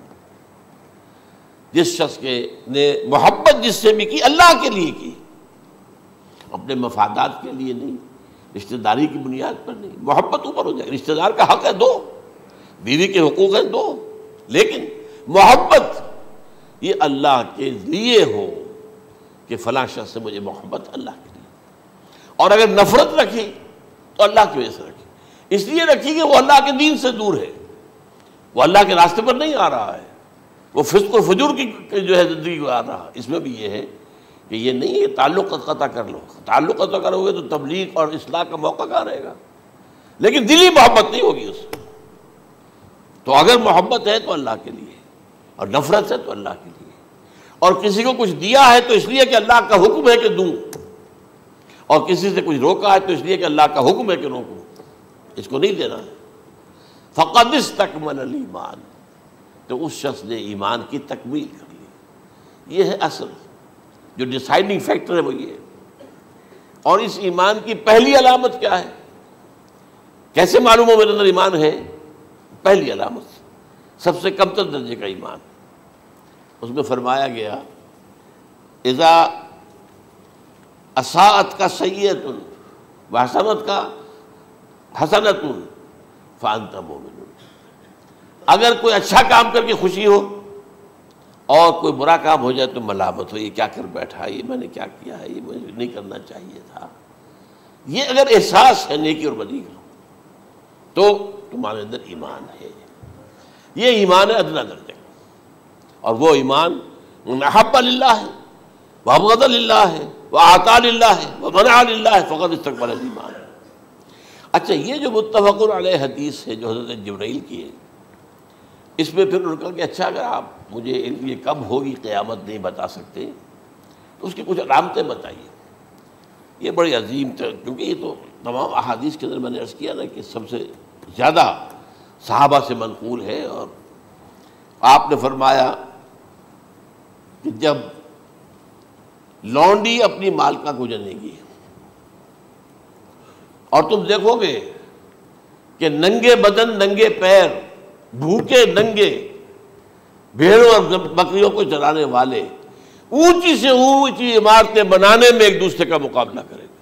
جس شخص کے نے محبت جس سے بھی کی اللہ کے لیے کی، اپنے مفادات کے لیے نہیں، رشتہ داری کی بنیاد پر نہیں، محبت اوپر ہو جائے، رشتہ دار کا حق ہے دو، بیوی کے حقوق ہیں دو، لیکن محبت یہ اللہ کے لیے ہو کہ فلاں شخص سے مجھے محبت اللہ کے لیے، اور اگر نفرت رکھی تو اللہ کی وجہ سے رکھی، اس لیے رکھی کہ وہ اللہ کے دین سے دور ہے، وہ اللہ کے راستے پر نہیں آ رہا ہے، وہ فسق و فجور کی جو ہے زندگی کو آ رہا ہے۔ اس میں بھی یہ ہے کہ یہ نہیں ہے تعلق قطع کر لو، تعلق قطع کرو گے تو تبلیغ اور اصلاح کا موقع کہاں رہے گا، لیکن دلی محبت نہیں ہوگی اس میں۔ تو اگر محبت ہے تو اللہ کے لیے، اور نفرت ہے تو اللہ کے لیے، اور کسی کو کچھ دیا ہے تو اس لیے کہ اللہ کا حکم ہے کہ دوں، اور کسی سے کچھ روکا ہے تو اس لیے کہ اللہ کا حکم ہے کہ روکوں، اس کو نہیں دینا ہے۔ فقد استکمل الایمان، تو اس شخص نے ایمان کی تکمیل کر لی۔ یہ ہے اصل جو ڈیسائیڈنگ فیکٹر ہے، وہ یہ ہے۔ اور اس ایمان کی پہلی علامت کیا ہے؟ کیسے معلوم ہو میرے اندر ایمان ہے؟ پہلی علامت سب سے کم تر درجے کا ایمان، اس میں فرمایا گیا اذا اساءت کا سیئۃ وحسنت کا حسنۃ فانت مومن، اگر کوئی اچھا کام کر کے خوشی ہو اور کوئی برا کام ہو جائے تو ملامت ہو، یہ کیا کر بیٹھا، یہ میں نے کیا کیا ہے، یہ مجھے نہیں کرنا چاہیے تھا، یہ اگر احساس ہے نیکی اور بدی کا تو تمہارے اندر ایمان ہے۔ یہ ایمان ہے ادنیٰ درجے کا، اور وہ ایمان من احب للہ ہے وابغض للہ ہے واعطى للہ ہے ومنع للہ فقد استکمل الایمان۔ اچھا، یہ جو متفق علیہ حدیث ہے جو حضرت جبرائیل کی ہے، اس میں پھر انہوں نے کہا کہ اچھا اگر آپ مجھے یہ کب ہوگی قیامت نہیں بتا سکتے تو اس کی کچھ علامتیں بتائیے۔ یہ بڑی عظیم تھا، کیونکہ یہ تو تمام احادیث کے اندر میں نے عرض کیا نا کہ سب سے زیادہ صحابہ سے منقول ہے، اور آپ نے فرمایا کہ جب لونڈی اپنی مالکہ کو جنے گی اور تم دیکھو گے کہ ننگے بدن ننگے پیر بھوکے ننگے بھیڑوں اور بکریوں کو چرانے والے اونچی سے اونچی عمارتیں بنانے میں ایک دوسرے کا مقابلہ کریں گے۔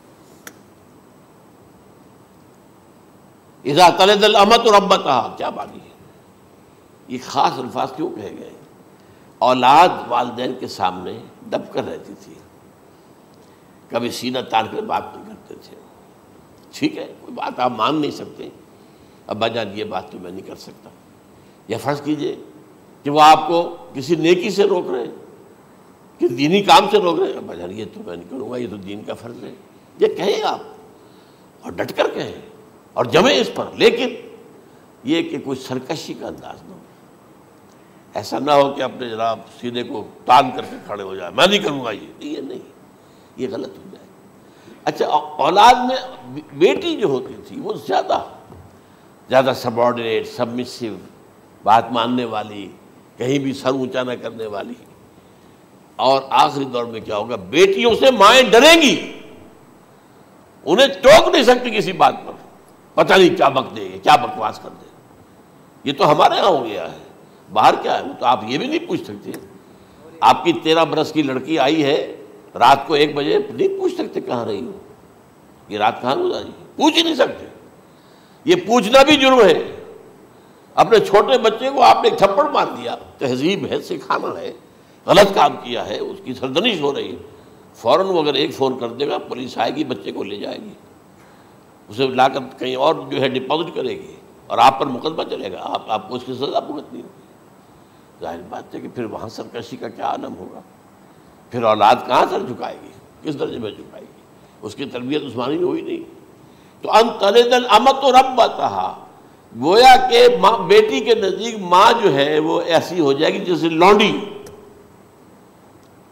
اذا تلد الامۃ ربتها، کیا بات ہے، یہ خاص الفاظ کیوں کہے گئے؟ اولاد والدین کے سامنے دب کر رہتی تھی، کبھی سینہ تان کر بات نہیں کرتے تھے، ٹھیک ہے کوئی بات آپ مان نہیں سکتے، ابا جان یہ بات تو میں نہیں کر سکتا، یا فرض کیجئے کہ وہ آپ کو کسی نیکی سے روک رہے ہیں، کسی دینی کام سے روک رہے ہیں، ابا جان یہ تو میں نہیں کروں گا، یہ تو دین کا فرض ہے، یہ کہیں آپ اور ڈٹ کر کہیں اور جمیں اس پر، لیکن یہ کہ کوئی سرکشی کا انداز نہ ہو، ایسا نہ ہو کہ اپنے جناب سینے کو تان کر کے کھڑے ہو جائے، میں نہیں کروں گا، یہ یہ نہیں، یہ غلط ہو جائے۔ اچھا، اولاد میں بیٹی جو ہوتی تھی وہ زیادہ زیادہ سبارڈینیٹ، سبمسیو، بات ماننے والی، کہیں بھی سر اونچا نہ کرنے والی، اور آخری دور میں کیا ہوگا، بیٹیوں سے مائیں ڈریں گی، انہیں ٹوک نہیں سکتی کسی بات پر، پتہ نہیں کیا بک دے گے، کیا بکواس کر دے، یہ تو ہمارے ہاں ہو گیا ہے، باہر کیا ہے تو آپ یہ بھی نہیں پوچھ سکتے، آپ کی تیرہ برس کی لڑکی آئی ہے رات کو ایک بجے، نہیں پوچھ سکتے کہاں رہی ہو، یہ رات کہاں گزاری، پوچھ ہی نہیں سکتے، یہ پوچھنا بھی جرم ہے۔ اپنے چھوٹے بچے کو آپ نے ایک تھپڑ مار دیا، تہذیب ہے، سکھانا ہے، غلط کام کیا ہے، اس کی سرزنش ہو رہی ہے، فوراً وہ اگر ایک فون کر دے گا پولیس آئے گی، بچے کو لے جائے گی، اسے لا کر کہیں اور جو ہے ڈپازٹ کرے گی، اور آپ پر مقدمہ چلے گا، آپ آپ کو اس کی سزا بھگتنی ہوگی۔ ظاہر بات ہے کہ پھر وہاں سرکشی کا کیا عالم ہوگا، پھر اولاد کہاں سر جھکائے گی، کس درجے میں جھکائے گی، اس کی تربیت عثمانی ہوئی نہیں۔ تو ان تلد الامۃ ربتہا، گویا کہ ماں بیٹی کے نزدیک ماں جو ہے وہ ایسی ہو جائے گی جیسے لونڈی،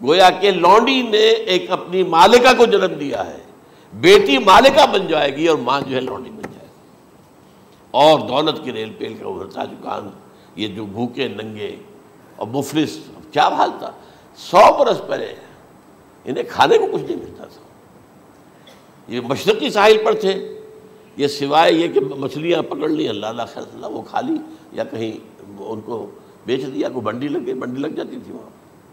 گویا کہ لونڈی نے ایک اپنی مالکہ کو جنم دیا ہے، بیٹی مالکہ بن جائے گی اور ماں جو ہے لونڈی بن جائے گی، اور دولت کے ریل پیل کا ابھرتا دکان، یہ جو بھوکے ننگے اور مفلس، کیا حال تھا سو برس پہلے، انہیں کھانے کو کچھ نہیں ملتا تھا۔ یہ مشرقی ساحل پر تھے، یہ سوائے یہ کہ مچھلیاں پکڑ لی، اللہ اللہ خیر اللہ وہ کھا لی، یا کہیں ان کو بیچ دیا، کوئی بنڈی لگ گئی، بنڈی لگ جاتی تھی وہاں،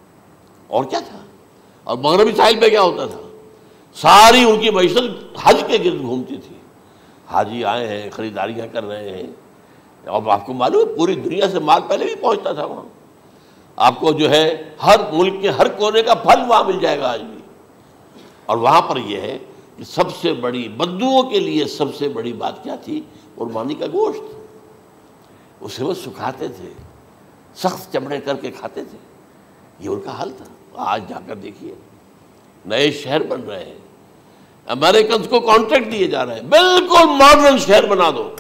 اور کیا تھا۔ اور مغربی ساحل پہ کیا ہوتا تھا، ساری ان کی معیشت حج کے گرد گھومتی تھی، حاجی آئے ہیں، خریداریاں کر رہے ہیں، اور آپ کو معلوم ہے پوری دنیا سے مال پہلے بھی پہنچتا تھا وہاں، آپ کو جو ہے ہر ملک کے ہر کونے کا پھل وہاں مل جائے گا آج بھی۔ اور وہاں پر یہ ہے کہ سب سے بڑی بدوؤں کے لیے سب سے بڑی بات کیا تھی، قربانی کا گوشت، اسے وہ سکھاتے تھے، سخت چمڑے کر کے کھاتے تھے، یہ ان کا حل تھا۔ آج جا کر دیکھیے نئے شہر بن رہے ہیں، امریکنز کو کانٹریکٹ دیے جا رہے ہیں، بالکل ماڈرن شہر بنا دو،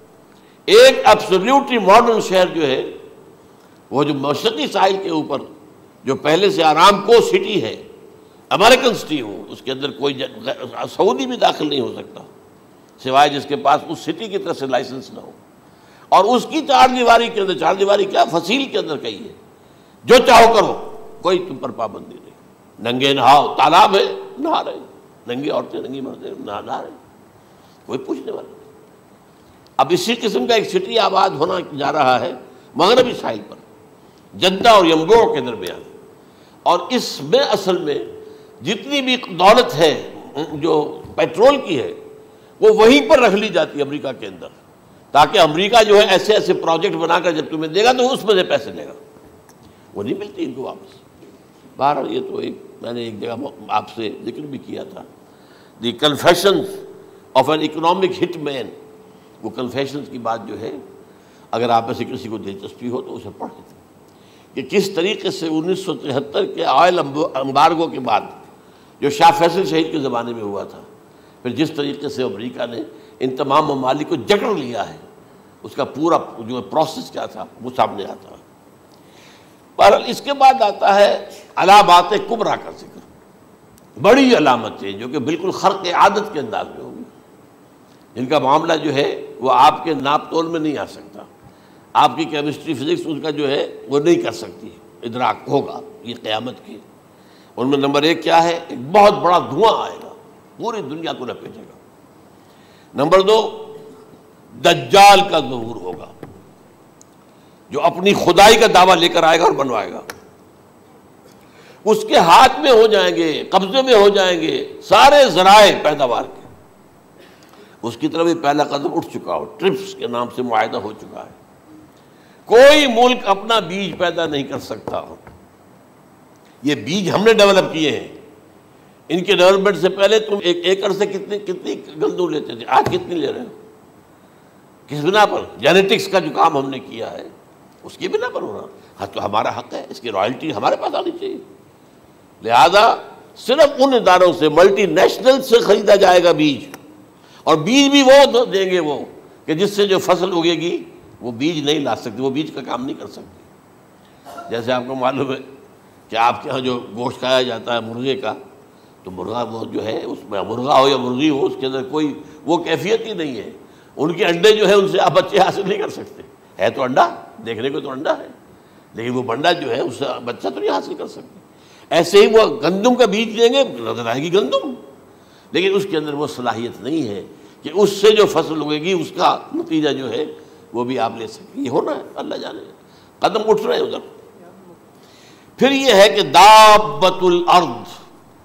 ایک ایبسلیوٹلی ماڈرن شہر جو ہے وہ جو مشرقی ساحل کے اوپر جو پہلے سے آرام کو سٹی ہے، امریکن سٹی ہو، اس کے اندر کوئی سعودی بھی داخل نہیں ہو سکتا سوائے جس کے پاس اس سٹی کی طرف سے لائسنس نہ ہو، اور اس کی چار دیواری کے اندر، چار دیواری کیا فصیل کے اندر کہی ہے، جو چاہو کرو، کوئی تم پر پابندی نہیں، ننگے نہاؤ، تالاب ہے نہا رہے، ننگی عورتیں ننگی مردیں نہا رہے، کوئی پوچھنے والا نہیں۔ اب اسی قسم کا ایک سٹی آباد ہونا جا رہا ہے مغربی ساحل پر، جدہ اور ینبوع کے درمیان، اور اس میں اصل میں جتنی بھی دولت ہے جو پیٹرول کی ہے وہ وہیں پر رکھ لی جاتی ہے امریکہ کے اندر، تاکہ امریکہ جو ہے ایسے ایسے پروجیکٹ بنا کر جب تمہیں دے گا تو اس میں سے پیسے لے گا، وہ نہیں ملتی ان کو واپس۔ بہرحال یہ تو ایک میں نے ایک جگہ آپ سے ذکر بھی کیا تھا، the confessions of an economic hit man, وہ کنفیشنز کی بات جو ہے اگر آپ میں سے کسی کو دلچسپی ہو تو اسے پڑھیں کہ کس طریقے سے انیس سو تہتر کے آئل امبارگو کے بعد جو شاہ فیصل شہید کے زمانے میں ہوا تھا، پھر جس طریقے سے امریکہ نے ان تمام ممالک کو جکڑ لیا ہے، اس کا پورا جو پروسیس کیا تھا وہ سامنے آتا ہے۔ بہرحال اس کے بعد آتا ہے علامات کبریٰ کا ذکر، بڑی علامتیں جو کہ بالکل خرق عادت کے انداز میں ہوگی، جن کا معاملہ جو ہے وہ آپ کے ناپ تول میں نہیں آ سکتا، آپ کی کیمسٹری فزکس اس کا جو ہے وہ نہیں کر سکتی ادراک ہوگا یہ قیامت کی۔ ان میں نمبر ایک کیا ہے، ایک بہت بڑا دھواں آئے گا، پوری دنیا کو لپیٹے گا۔ نمبر دو، دجال کا ظہور ہوگا، جو اپنی خدائی کا دعویٰ لے کر آئے گا اور بنوائے گا، اس کے ہاتھ میں ہو جائیں گے، قبضے میں ہو جائیں گے سارے ذرائع پیداوار کے، اس کی طرف بھی پہلا قدم اٹھ چکا ہو، ٹرپس کے نام سے معاہدہ ہو چکا ہے، کوئی ملک اپنا بیج پیدا نہیں کر سکتا ہو، یہ بیج ہم نے ڈیولپ کیے ہیں، ان کے ڈیولپمنٹ سے پہلے تم ایک ایکڑ سے کتنی کتنی گندم لیتے تھے، آج کتنی لے رہے ہو، کس بنا پر؟ جینیٹکس کا جو کام ہم نے کیا ہے اس کی بنا پر ہو رہا، ہاں تو ہمارا حق ہے، اس کی رائلٹی ہمارے پاس آنی چاہیے، لہذا صرف ان اداروں سے ملٹی نیشنل سے خریدا جائے گا بیج، اور بیج بھی وہ دیں گے وہ کہ جس سے جو فصل اگے گی وہ بیج نہیں لا سکتی، وہ بیج کا کام نہیں کر سکتی۔ جیسے آپ کو معلوم ہے کہ آپ کے ہاں جو گوشت کھایا جاتا ہے مرغے کا، تو مرغا وہ جو ہے اس میں مرغا ہو یا مرغی ہو اس کے اندر کوئی وہ کیفیت ہی نہیں ہے، ان کے انڈے جو ہے ان سے آپ بچے حاصل نہیں کر سکتے، ہے تو انڈا، دیکھنے کو تو انڈا ہے لیکن وہ بنڈا جو ہے اس سے بچہ تو نہیں حاصل کر سکتے۔ ایسے ہی وہ گندم کا بیج دیں گے، نظر آئے گی گندم، لیکن اس کے اندر وہ صلاحیت نہیں ہے کہ اس سے جو فصل اگے گی اس کا نتیجہ جو ہے وہ بھی آپ لے سکیں، یہ ہونا ہے، اللہ جانے، قدم اٹھ رہے ہیں ادھر۔ پھر یہ ہے کہ دابۃ الارض،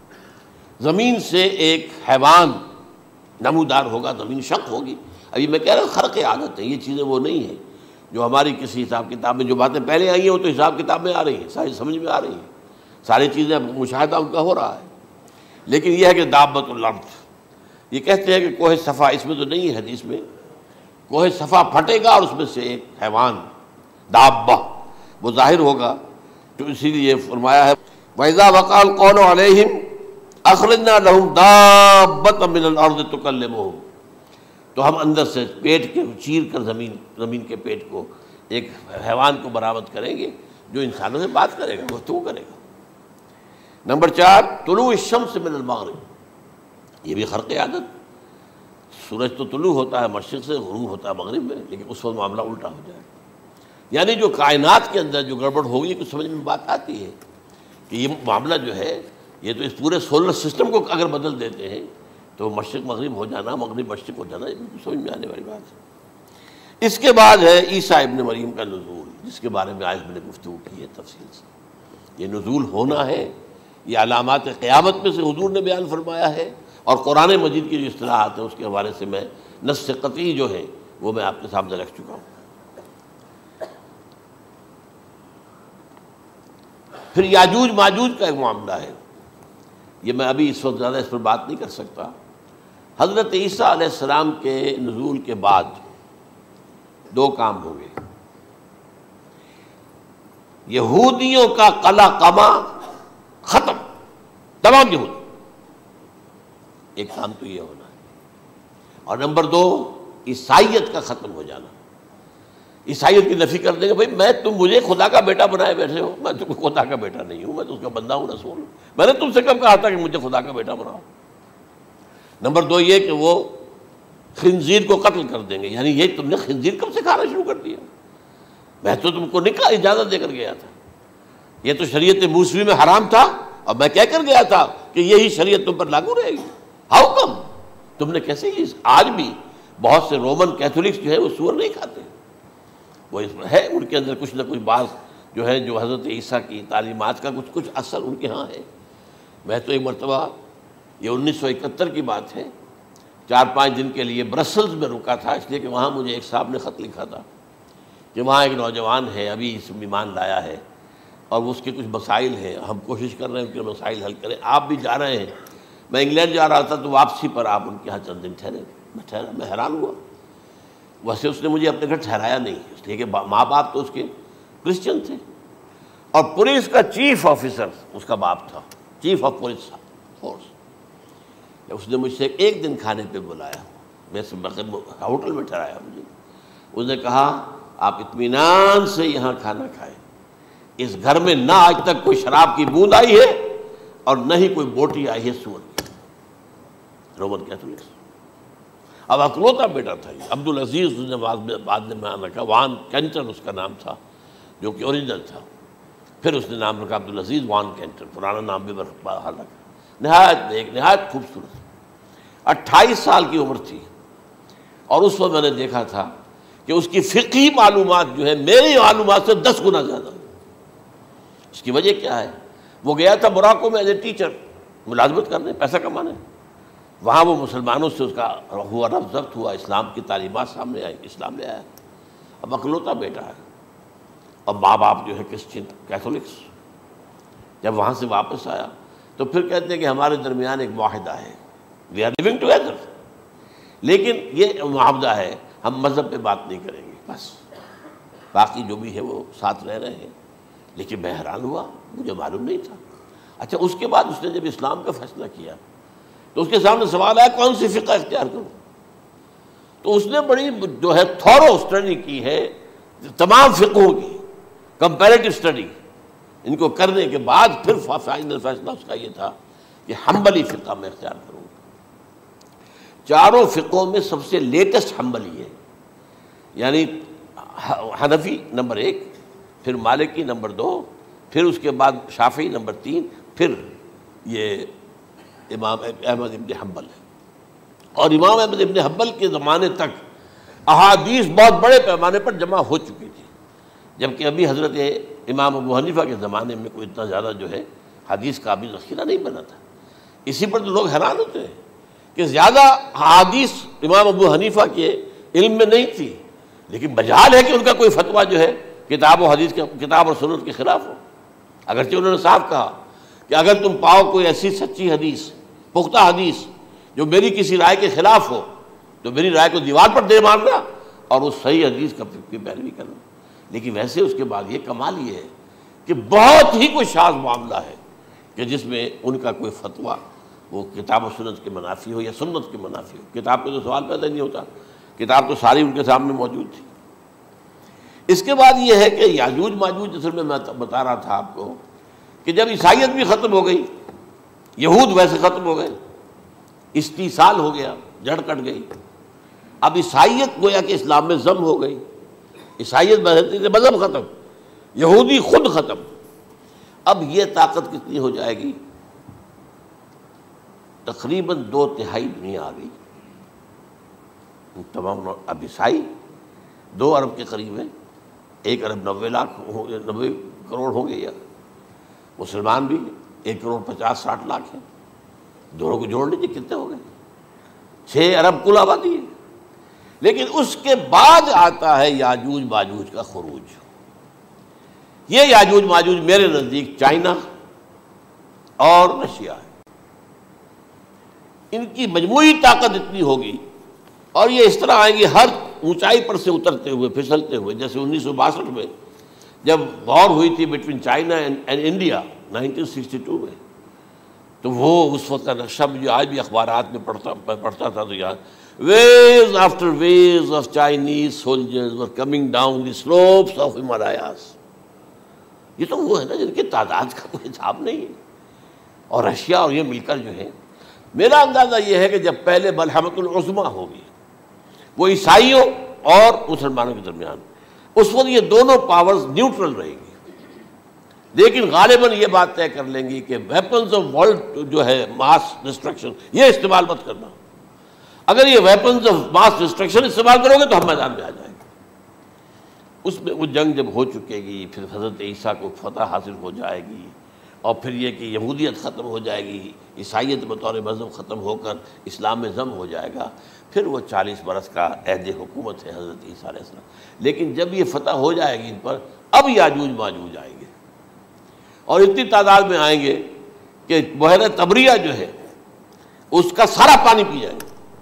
زمین سے ایک حیوان نمودار ہوگا، زمین شق ہوگی۔ ابھی میں کہہ رہا ہوں خرق عادت ہے، یہ چیزیں وہ نہیں ہیں جو ہماری کسی حساب کتاب میں جو باتیں پہلے آئی ہیں وہ تو حساب کتاب میں آ رہی ہیں، ساری سمجھ میں آ رہی ہیں، ساری چیزیں مشاہدہ ان کا ہو رہا ہے، لیکن یہ ہے کہ دابۃ الارض، یہ کہتے ہیں کہ کوہ صفا، اس میں تو نہیں ہے حدیث میں، کوہ صفا پھٹے گا اور اس میں سے ایک حیوان دابہ وہ ظاہر ہوگا، تو اسی لیے فرمایا ہے وَإِذَا وَقَعَ الْقَوْلُ عَلَيْهِمْ أَخْرَجْنَا لَهُمْ دَابَّةً مِّنَ الْأَرْضِ تُكَلِّمُهُمْ، تو ہم اندر سے پیٹ کے چیر کر زمین زمین کے پیٹ کو ایک حیوان کو برآمد کریں گے جو انسانوں سے بات کرے گا، گفتگو کرے گا۔ نمبر چار طلوع الشمس من المغرب، یہ بھی خرق عادت، سورج تو طلوع ہوتا ہے مشرق سے، غروب ہوتا ہے مغرب میں، لیکن اس وقت معاملہ الٹا ہو جائے، یعنی جو کائنات کے اندر جو گڑبڑ ہوگی کچھ سمجھ میں بات آتی ہے کہ یہ معاملہ جو ہے یہ تو اس پورے سولر سسٹم کو اگر بدل دیتے ہیں تو مشرق مغرب ہو جانا، مغرب مشرق ہو جانا، یہ بالکل سمجھ میں آنے والی بات ہے۔ اس کے بعد ہے عیسیٰ ابن مریم کا نزول، جس کے بارے میں آج میں نے گفتگو کی ہے تفصیل سے۔ یہ نزول ہونا ہے، یہ علامات قیامت میں سے حضور نے بیان فرمایا ہے، اور قرآن مجید کی جو اصطلاحات ہیں اس کے حوالے سے میں نص قطعی جو ہے وہ میں آپ کے سامنے رکھ چکا ہوں۔ پھر یاجوج ماجوج کا ایک معاملہ ہے، یہ میں ابھی اس وقت زیادہ اس پر بات نہیں کر سکتا۔ حضرت عیسیٰ علیہ السلام کے نزول کے بعد دو کام ہوں گے، یہودیوں کا قلع قمع ختم، تمام یہود، ایک کام تو یہ ہونا ہے، اور نمبر دو عیسائیت کا ختم ہو جانا، عیسائیت کی نفی کر دیں گے، بھائی میں تم مجھے خدا کا بیٹا بنائے بیٹھے ہو، میں تم خدا کا بیٹا نہیں ہوں، میں تو اس کا بندہ ہوں، رسول ہوں، میں نے تم سے کب کہا تھا کہ مجھے خدا کا بیٹا بناؤ۔ نمبر دو یہ کہ وہ خنزیر کو قتل کر دیں گے، یعنی یہ تم نے خنزیر کب سے کھانا شروع کر دیا، میں تو تم کو نکاح اجازت دے کر گیا تھا، یہ تو شریعت موسوی میں حرام تھا، اور میں کہہ کر گیا تھا کہ یہی شریعت تم پر لاگو رہے گی، ہاؤ کم تم نے کیسے یہ؟ آج بھی بہت سے رومن کیتھولکس جو ہے وہ سور نہیں کھاتے، وہ اس میں ہے ان کے اندر کچھ نہ کچھ بعض جو ہے جو حضرت عیسیٰ کی تعلیمات کا کچھ کچھ اثر ان کے ہاں ہے۔ میں تو ایک مرتبہ، یہ انیس سو اکہتر کی بات ہے، چار پانچ دن کے لیے برسلز میں رکا تھا، اس لیے کہ وہاں مجھے ایک صاحب نے خط لکھا تھا کہ وہاں ایک نوجوان ہے، ابھی اس ایمان لایا ہے، اور اس کے کچھ مسائل ہیں، ہم کوشش کر رہے ہیں ان کے مسائل حل کریں، آپ بھی جا رہے ہیں۔ میں انگلینڈ جا رہا تھا تو واپسی پر آپ ان کے یہاں چند دن ٹھہرے، میں ٹھہرا، میں حیران ہوا، ویسے اس نے مجھے اپنے گھر ٹھہرایا نہیں، اس لیے کہ ماں باپ تو اس کے کرسچن تھے، اور پولیس کا چیف آفیسر اس کا باپ تھا، چیف آف پولیس فورس۔ اس نے مجھ سے ایک دن کھانے پہ بلایا، ویسے ہوٹل میں ٹھہرایا مجھے، اس نے کہا آپ اطمینان سے یہاں کھانا کھائیں، اس گھر میں نہ آج تک کوئی شراب کی بوند آئی ہے اور نہ ہی کوئی بوٹی آئی ہے سور کی۔ رومن کیتھولکس، اب اکلوتا بیٹا تھا یہ، عبدالعزیز نے بعد میں نام رکھا، وان کینٹر اس کا نام تھا جو کہ اوریجنل تھا، پھر اس نے نام رکھا عبدالعزیز وان کینٹر، پرانا نام بھی بحال رکھا۔ نہایت ایک نہایت خوبصورت، اٹھائیس سال کی عمر تھی، اور اس وقت میں نے دیکھا تھا کہ اس کی فقہی معلومات جو ہے میری معلومات سے دس گنا زیادہ۔ اس کی وجہ کیا ہے؟ وہ گیا تھا موراکو میں ایز اے ٹیچر ملازمت کرنے، پیسہ کمانے، وہاں وہ مسلمانوں سے اس کا ہوا رفت ضبط ہوا، اسلام کی تعلیمات سامنے آئی، اسلام لے آیا، اب اکلوتا بیٹا ہے، اور ماں باپ جو ہے کرسچن کیتھولکس۔ جب وہاں سے واپس آیا تو پھر کہتے ہیں کہ ہمارے درمیان ایک معاہدہ ہے، وی آر لیونگ ٹوگیدر، لیکن یہ معاہدہ ہے ہم مذہب پہ بات نہیں کریں گے، بس باقی جو بھی ہے وہ ساتھ رہ رہے ہیں۔ لیکن میں حیران ہوا، مجھے معلوم نہیں تھا۔ اچھا، اس کے بعد اس نے جب اسلام کا فیصلہ کیا تو اس کے سامنے سوال آیا کون سی فقہ اختیار کروں، تو اس نے بڑی جو ہے تھورو اسٹڈی کی ہے تمام فقہوں کی، کمپیریٹو اسٹڈی، ان کو کرنے کے بعد پھر فائنل فیصلہ اس کا یہ تھا کہ حنبلی فقہ میں اختیار کروں۔ چاروں فقہوں میں سب سے لیٹسٹ حنبلی ہے، یعنی حنفی نمبر ایک، پھر مالکی نمبر دو، پھر اس کے بعد شافعی نمبر تین، پھر یہ امام احمد ابن حنبل ہے۔ اور امام احمد ابن حنبل کے زمانے تک احادیث بہت بڑے پیمانے پر جمع ہو چکی تھی، جبکہ ابھی حضرت امام ابو حنیفہ کے زمانے میں کوئی اتنا زیادہ جو ہے حدیث کا بھی ذخیرہ نہیں بنا تھا۔ اسی پر تو لوگ حیران ہوتے ہیں کہ زیادہ حدیث امام ابو حنیفہ کے علم میں نہیں تھی، لیکن بجال ہے کہ ان کا کوئی فتویٰ جو ہے کتاب و حدیث کے کتاب اور سنت کے خلاف ہو، اگرچہ انہوں نے صاف کہا کہ اگر تم پاؤ کوئی ایسی سچی حدیث، پختہ حدیث جو میری کسی رائے کے خلاف ہو تو میری رائے کو دیوار پر دے مارنا اور اس صحیح حدیث کا کی پیروی کرنا۔ لیکن ویسے اس کے بعد یہ کمال یہ ہے کہ بہت ہی کوئی شاذ معاملہ ہے کہ جس میں ان کا کوئی فتویٰ وہ کتاب و سنت کے منافی ہو یا سنت کے منافی ہو۔ کتاب پہ تو سوال پیدا نہیں ہوتا، کتاب تو ساری ان کے سامنے موجود تھی۔ اس کے بعد یہ ہے کہ یاجوج ماجوج، اصل میں میں بتا رہا تھا آپ کو کہ جب عیسائیت بھی ختم ہو گئی، یہود ویسے ختم ہو گئے، استیصال ہو گیا، جڑ کٹ گئی، اب عیسائیت گویا کہ اسلام میں ضم ہو گئی، عیسائیت مذہب ختم، یہودی خود ختم، اب یہ طاقت کتنی ہو جائے گی؟ تقریباً دو تہائی دنیا آ گئی، تمام اب عیسائی دو ارب کے قریب ہیں، ایک ارب نوے لاکھ نوے کروڑ ہوں گے، یا مسلمان بھی ایک کروڑ پچاس ساٹھ لاکھ ہیں، دونوں کو جوڑ لیجیے کتنے ہو گئے؟ چھ ارب کل آبادی ہے۔ لیکن اس کے بعد آتا ہے یاجوج ماجوج کا خروج۔ یہ یاجوج ماجوج میرے نزدیک چائنا اور رشیا ہے، ان کی مجموعی طاقت اتنی ہوگی، اور یہ اس طرح آئیں گے ہر اونچائی پر سے اترتے ہوئے، پھسلتے ہوئے، جیسے انیس سو باسٹھ میں جب وار ہوئی تھی between China and India nineteen sixty two میں، تو وہ اس وقت کا نقشہ جو آج بھی اخبارات میں پڑھتا پڑھتا تھا تو یاد، waves after waves of Chinese soldiers were coming down the slopes of Himalayas۔ یہ تو وہ ہے نا جن کی تعداد کا کوئی حساب نہیں ہے، اور رشیا اور یہ مل کر جو ہے، میرا اندازہ یہ ہے کہ جب پہلے ملحمۃ العظمیٰ ہوگی وہ عیسائیوں اور مسلمانوں کے درمیان، اس وقت یہ دونوں پاورز نیوٹرل رہے گی، لیکن غالباً یہ بات طے کر لیں گی کہ ویپنز آف ورلڈ جو ہے ماس ڈسٹرکشن، یہ استعمال مت کرنا، اگر یہ ویپنز آف ماس ڈسٹرکشن استعمال کرو گے تو ہم میدان میں آ جائیں گے۔ اس میں وہ جنگ جب ہو چکے گی، پھر حضرت عیسیٰ کو فتح حاصل ہو جائے گی، اور پھر یہ کہ یہودیت ختم ہو جائے گی، عیسائیت بطور مذہب ختم ہو کر اسلام میں ضم ہو جائے گا، پھر وہ چالیس برس کا عہد حکومت ہے حضرت عیسیٰ علیہ السلام۔ لیکن جب یہ فتح ہو جائے گی ان پر، اب یاجوج ماجوج آئیں گے، اور اتنی تعداد میں آئیں گے کہ بحیرہ طبریہ جو ہے اس کا سارا پانی پی جائیں گے۔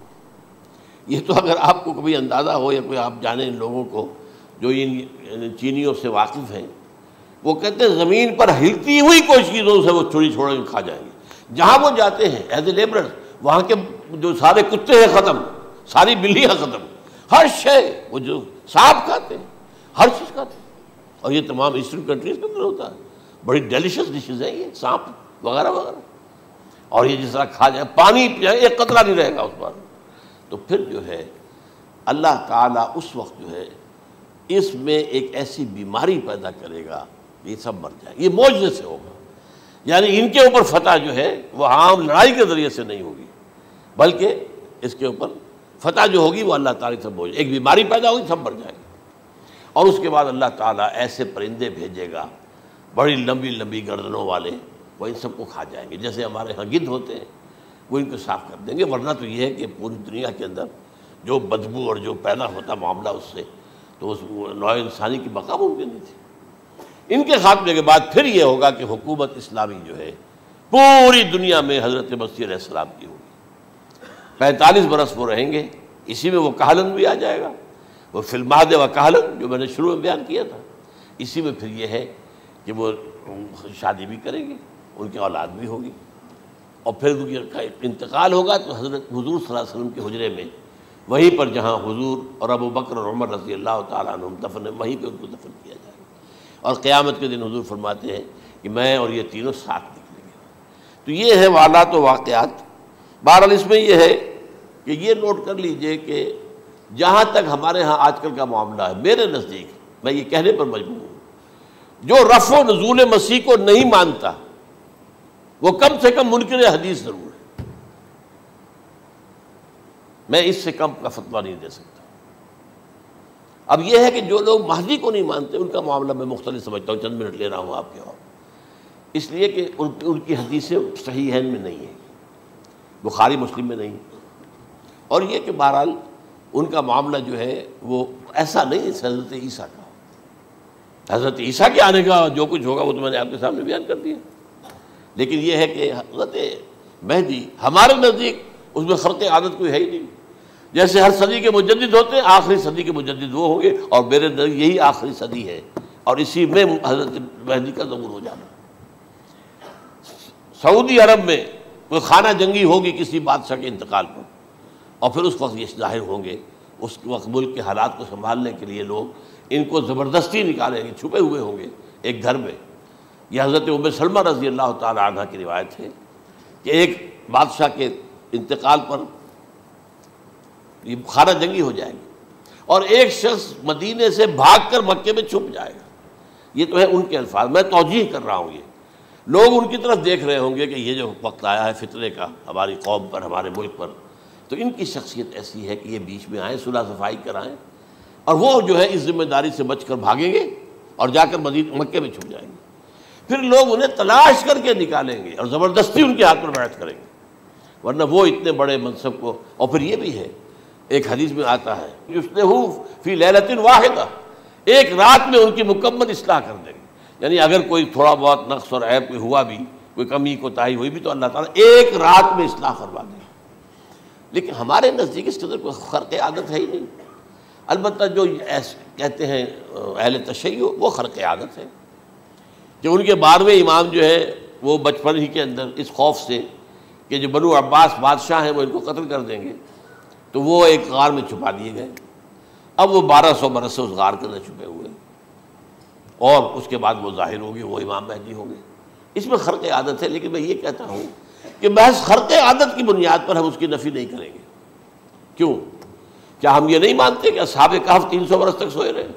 یہ تو اگر آپ کو کبھی اندازہ ہو یا کوئی آپ جانیں ان لوگوں کو جو ان چینیوں سے واقف ہیں، وہ کہتے ہیں زمین پر ہلتی ہوئی کوئی چیزوں سے وہ چوری چھوڑ کے کھا جائیں گے۔ جہاں وہ جاتے ہیں ایز اے لیبرر، وہاں کے جو سارے کتے ہیں ختم، ساری بلیاں ختم، ہر شے، وہ جو سانپ کھاتے ہیں، ہر چیز کھاتے ہیں، اور یہ تمام ایسٹرن کنٹریز کے اندر ہوتا ہے، بڑی ڈیلیشس ڈشز ہیں یہ سانپ وغیرہ وغیرہ، اور یہ جس طرح کھا جائے، پانی پی، ایک قطرہ نہیں رہے گا اس پر۔ تو پھر جو ہے اللہ تعالیٰ اس وقت جو ہے اس میں ایک ایسی بیماری پیدا کرے گا، یہ سب مر جائے، یہ معجزے سے ہوگا، یعنی ان کے اوپر فتح جو ہے وہ عام لڑائی کے ذریعے سے نہیں ہوگی، بلکہ اس کے اوپر فتح جو ہوگی وہ اللہ تعالیٰ سے بوجھ، ایک بیماری پیدا ہوگی، سب مر جائے گا، اور اس کے بعد اللہ تعالیٰ ایسے پرندے بھیجے گا بڑی لمبی لمبی گردنوں والے، وہ ان سب کو کھا جائیں گے، جیسے ہمارے ہاں گدھ ہوتے ہیں، وہ ان کو صاف کر دیں گے۔ ورنہ تو یہ ہے کہ پوری دنیا کے اندر جو بدبو اور جو پیدا ہوتا معاملہ اس سے، تو اس نوع انسانی کی بقا ممکن نہیں تھی۔ ان کے خاتمے کے بعد پھر یہ ہوگا کہ حکومت اسلامی جو ہے پوری دنیا میں حضرت مسیح علیہ السلام کی ہوگی، پینتالیس برس وہ رہیں گے، اسی میں وہ کہلن بھی آ جائے گا، وہ فی المہد و کہلن جو میں نے شروع میں بیان کیا تھا، اسی میں پھر یہ ہے کہ وہ شادی بھی کریں گے، ان کی اولاد بھی ہوگی، اور پھر ان کا انتقال ہوگا تو حضرت حضور صلی اللہ علیہ وسلم کے حجرے میں، وہیں پر جہاں حضور اور ابو بکر اور عمر رضی اللہ تعالیٰ عنہم دفن، وہیں پہ ان کو دفن کیا جائے گا، اور قیامت کے دن حضور فرماتے ہیں کہ میں اور یہ تینوں ساتھ نکلیں گے۔ تو یہ ہے واقعات و واقعات۔ بہرحال اس میں یہ ہے کہ یہ نوٹ کر لیجئے کہ جہاں تک ہمارے ہاں آج کل کا معاملہ ہے، میرے نزدیک میں یہ کہنے پر مجبور ہوں، جو رفع و نزول مسیح کو نہیں مانتا وہ کم سے کم منکر حدیث ضرور ہے، میں اس سے کم کا فتویٰ نہیں دے سکتا۔ اب یہ ہے کہ جو لوگ مہدی کو نہیں مانتے ان کا معاملہ میں مختلف سمجھتا ہوں، چند منٹ لے رہا ہوں آپ کے، اور اس لیے کہ ان ان کی حدیثیں صحیحین میں نہیں ہیں، بخاری مسلم میں نہیں، اور یہ کہ بہرحال ان کا معاملہ جو ہے وہ ایسا نہیں ہے حضرت عیسیٰ کا۔ حضرت عیسیٰ کے آنے کا جو کچھ ہوگا وہ تو میں نے آپ کے سامنے بیان کر دیا، لیکن یہ ہے کہ حضرت مہدی ہمارے نزدیک اس میں خرق عادت کوئی ہے ہی نہیں، جیسے ہر صدی کے مجدد ہوتے ہیں، آخری صدی کے مجدد وہ ہوں گے، اور میرے نزدیک یہی آخری صدی ہے، اور اسی میں حضرت مہدی کا ظہور ہو جانا۔ سعودی عرب میں کوئی خانہ جنگی ہوگی کسی بادشاہ کے انتقال پر، اور پھر اس وقت یہ ظاہر ہوں گے، اس وقت ملک کے حالات کو سنبھالنے کے لیے لوگ ان کو زبردستی نکالیں گے، چھپے ہوئے ہوں گے ایک گھر میں، یہ حضرت ام سلمہ رضی اللہ تعالی عنہ کی روایت ہے کہ ایک بادشاہ کے انتقال پر یہ خانہ جنگی ہو جائے گی اور ایک شخص مدینے سے بھاگ کر مکے میں چھپ جائے گا. یہ تو ہے ان کے الفاظ، میں توجیہ کر رہا ہوں. یہ لوگ ان کی طرف دیکھ رہے ہوں گے کہ یہ جو وقت آیا ہے فتنے کا ہماری قوم پر، ہمارے ملک پر، تو ان کی شخصیت ایسی ہے کہ یہ بیچ میں آئیں، صلح صفائی کرائیں، اور وہ جو ہے اس ذمہ داری سے بچ کر بھاگیں گے اور جا کر مدینہ مکے میں چھپ جائیں گے. پھر لوگ انہیں تلاش کر کے نکالیں گے اور زبردستی ان کے ہاتھ پر بیعت کریں گے، ورنہ وہ اتنے بڑے منصب کو. اور پھر یہ بھی ہے، ایک حدیث میں آتا ہے یصلحو فی لیلۃ واحدہ، ایک رات میں ان کی مکمل اصلاح کر دیں گے. یعنی اگر کوئی تھوڑا بہت نقص اور عیب کوئی ہوا بھی، کوئی کمی کوتاہی ہوئی بھی، تو اللہ تعالیٰ ایک رات میں اصلاح کروا دیں گے. لیکن ہمارے نزدیک اس قدر کوئی خرق عادت ہے ہی نہیں. البتہ جو کہتے ہیں اہل تشیع، وہ خرق عادت ہے کہ ان کے بارہویں امام جو ہے وہ بچپن ہی کے اندر اس خوف سے کہ جو بنو عباس بادشاہ ہیں وہ ان کو قتل کر دیں گے، تو وہ ایک غار میں چھپا دیے گئے. اب وہ بارہ سو برس سے اس غار کے اندر چھپے ہوئے، اور اس کے بعد وہ ظاہر ہوگی، وہ امام مہدی ہوں گے. اس میں خرق عادت ہے. لیکن میں یہ کہتا ہوں کہ محض خرق عادت کی بنیاد پر ہم اس کی نفی نہیں کریں گے. کیوں؟ کیا ہم یہ نہیں مانتے کہ اصحاب کہف تین سو برس تک سوئے رہے؟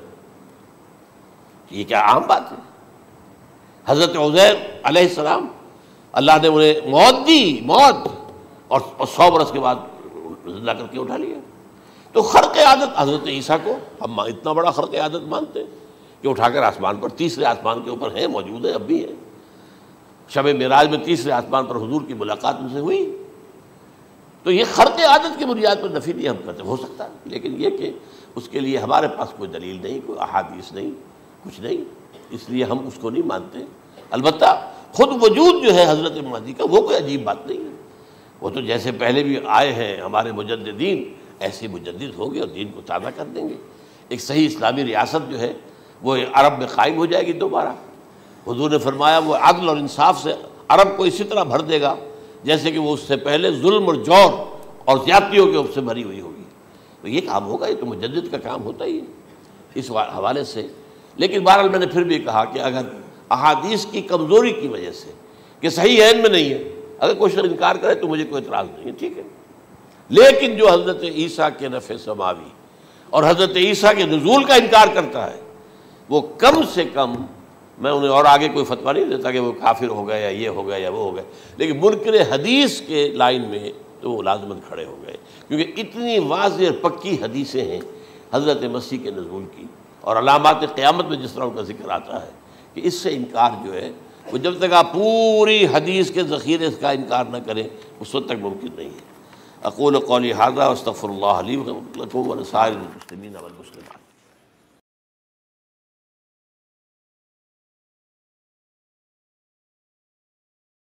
یہ کیا عام بات ہے؟ حضرت عزیر علیہ السلام اللہ نے انہیں موت دی، موت، اور سو برس کے بعد زندہ کر کے اٹھا لیا. تو خرق عادت حضرت عیسیٰ کو ہم اتنا بڑا خرق عادت مانتے ہیں کہ اٹھا کر آسمان پر، تیسرے آسمان کے اوپر ہیں، موجود ہیں، اب بھی ہیں. شب معراج میں تیسرے آسمان پر حضور کی ملاقات ان سے ہوئی. تو یہ خرق عادت کی بنیاد پر نفی نہیں ہم کرتے. ہو سکتا ہے، لیکن یہ کہ اس کے لیے ہمارے پاس کوئی دلیل نہیں، کوئی احادیث نہیں، کچھ نہیں، اس لیے ہم اس کو نہیں مانتے. البتہ خود وجود جو ہے حضرت مہدی کا، وہ کوئی عجیب بات نہیں ہے. وہ تو جیسے پہلے بھی آئے ہیں ہمارے مجددین، ایسے مجدد ہوں گے اور دین کو تازہ کر دیں گے. ایک صحیح اسلامی ریاست جو ہے وہ عرب میں قائم ہو جائے گی دوبارہ. حضور نے فرمایا وہ عدل اور انصاف سے عرب کو اسی طرح بھر دے گا جیسے کہ وہ اس سے پہلے ظلم اور جور اور زیادتیوں کے سے بھری ہوئی ہوگی. تو یہ کام ہوگا، یہ تو مجدد کا کام ہوتا ہی ہے اس حوالے سے. لیکن بہرحال میں نے پھر بھی کہا کہ اگر احادیث کی کمزوری کی وجہ سے کہ صحیح عین میں نہیں ہے، اگر کوئی شخص انکار کرے تو مجھے کوئی اعتراض نہیں ہے، ٹھیک ہے. لیکن جو حضرت عیسیٰ کے نفع سماوی اور حضرت عیسیٰ کے نزول کا انکار کرتا ہے، وہ کم سے کم، میں انہیں اور آگے کوئی فتویٰ نہیں دیتا کہ وہ کافر ہو گئے یا یہ ہو گئے یا وہ ہو گئے، لیکن منکر حدیث کے لائن میں تو وہ لازماً کھڑے ہو گئے، کیونکہ اتنی واضح اور پکی حدیثیں ہیں حضرت مسیح کے نزول کی، اور علامات قیامت میں جس طرح ان کا ذکر آتا ہے کہ اس سے انکار جو ہے وہ جب تک آپ پوری حدیث کے ذخیرے کا انکار نہ کریں اس وقت تک ممکن نہیں ہے. اقول قولی ھذا واستغفر اللہ لی ولکم ولسائر المسلمین والمسلمات.